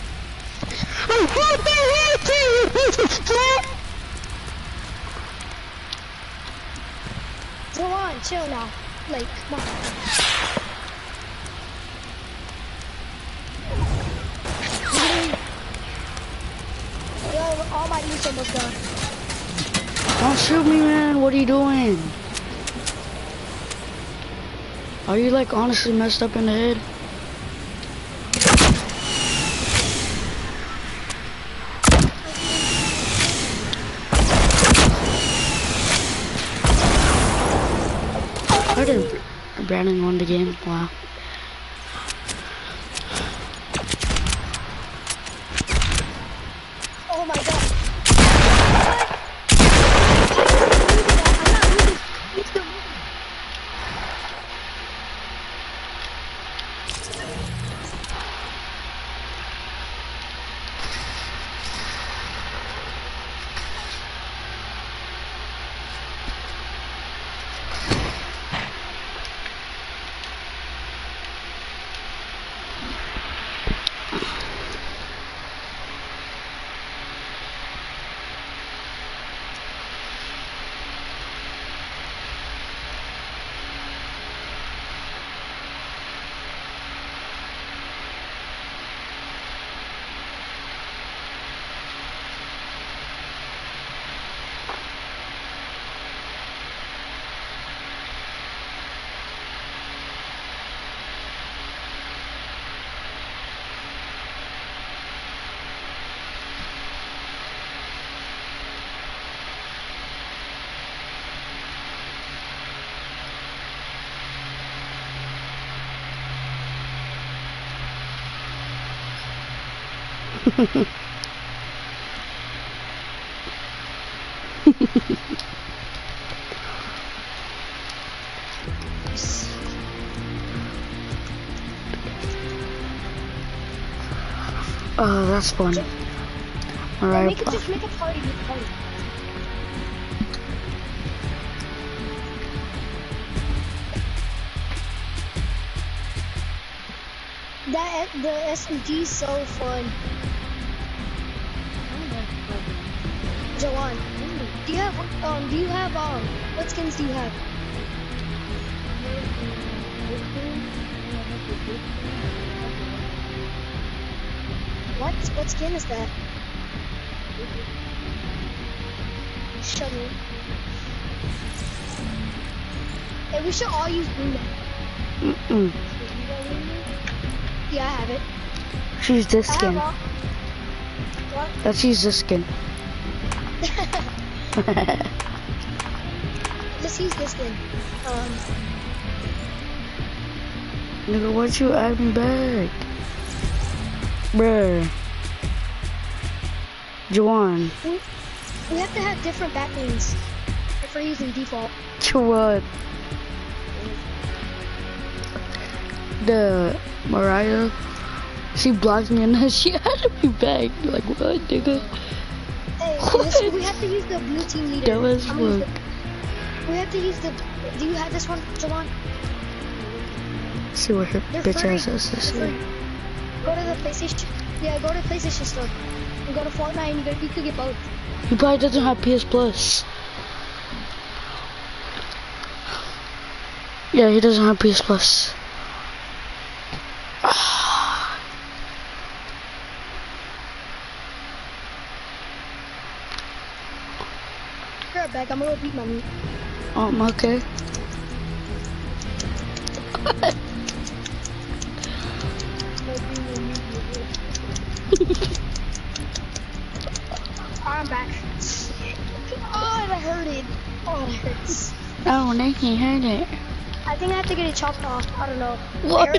D: Go on, chill now. Like, come on. Yo, all my loot's almost done.
B: Don't shoot me, man. What are you doing? Are you like honestly messed up in the head? How did Brandon won the game? Wow.
D: Oh my god.
B: Oh, that's fun. Alright.
D: Just make a party. Make a party. The SMG is so fun. Jawan, do you have what skins do you have? What skin is that? Show me. Hey, we should all use blue now. Yeah, I have it.
B: Choose this skin.
D: What?
B: Let's use this skin.
D: Let's use this skin.
B: Nigga, why'd you add me back? Bruh. Juwan.
D: We have to have different backlinks if we're using default.
B: What? The Mariah, she blocked me and then she added me back. Like, what, nigga?
D: Hey, we have to use the blue team leader.
B: That was fuck.
D: We have to use the. Do you have this one, Jawan?
B: See what her bitch ass has to say.
D: Go to the PlayStation. Yeah, go to the PlayStation store. And go to Fortnite and you could get both.
B: He probably doesn't have PS Plus. Yeah, he doesn't have PS Plus.
D: Be right back. I'm gonna go beat my meat.
B: Okay.
D: I'm back. Oh, that hurted. Oh, that hurts.
B: Oh, they can hear it.
D: I think I have to get it chopped off. I don't know.
B: What?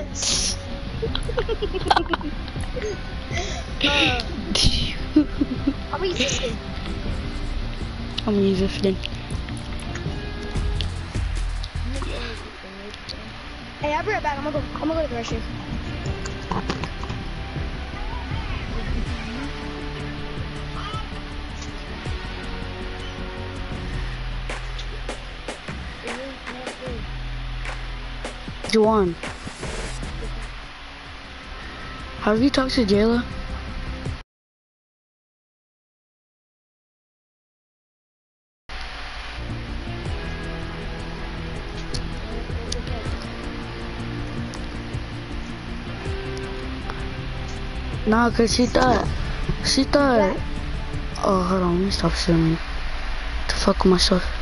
D: I'm gonna use this skin.
B: I'm gonna use this skin.
D: Hey, I'll be right back. I'm gonna go to the restroom.
B: Juwan, have you talked to Jayla? Nah, cause she thought, oh, hold on, let me stop filming. To fuck with myself.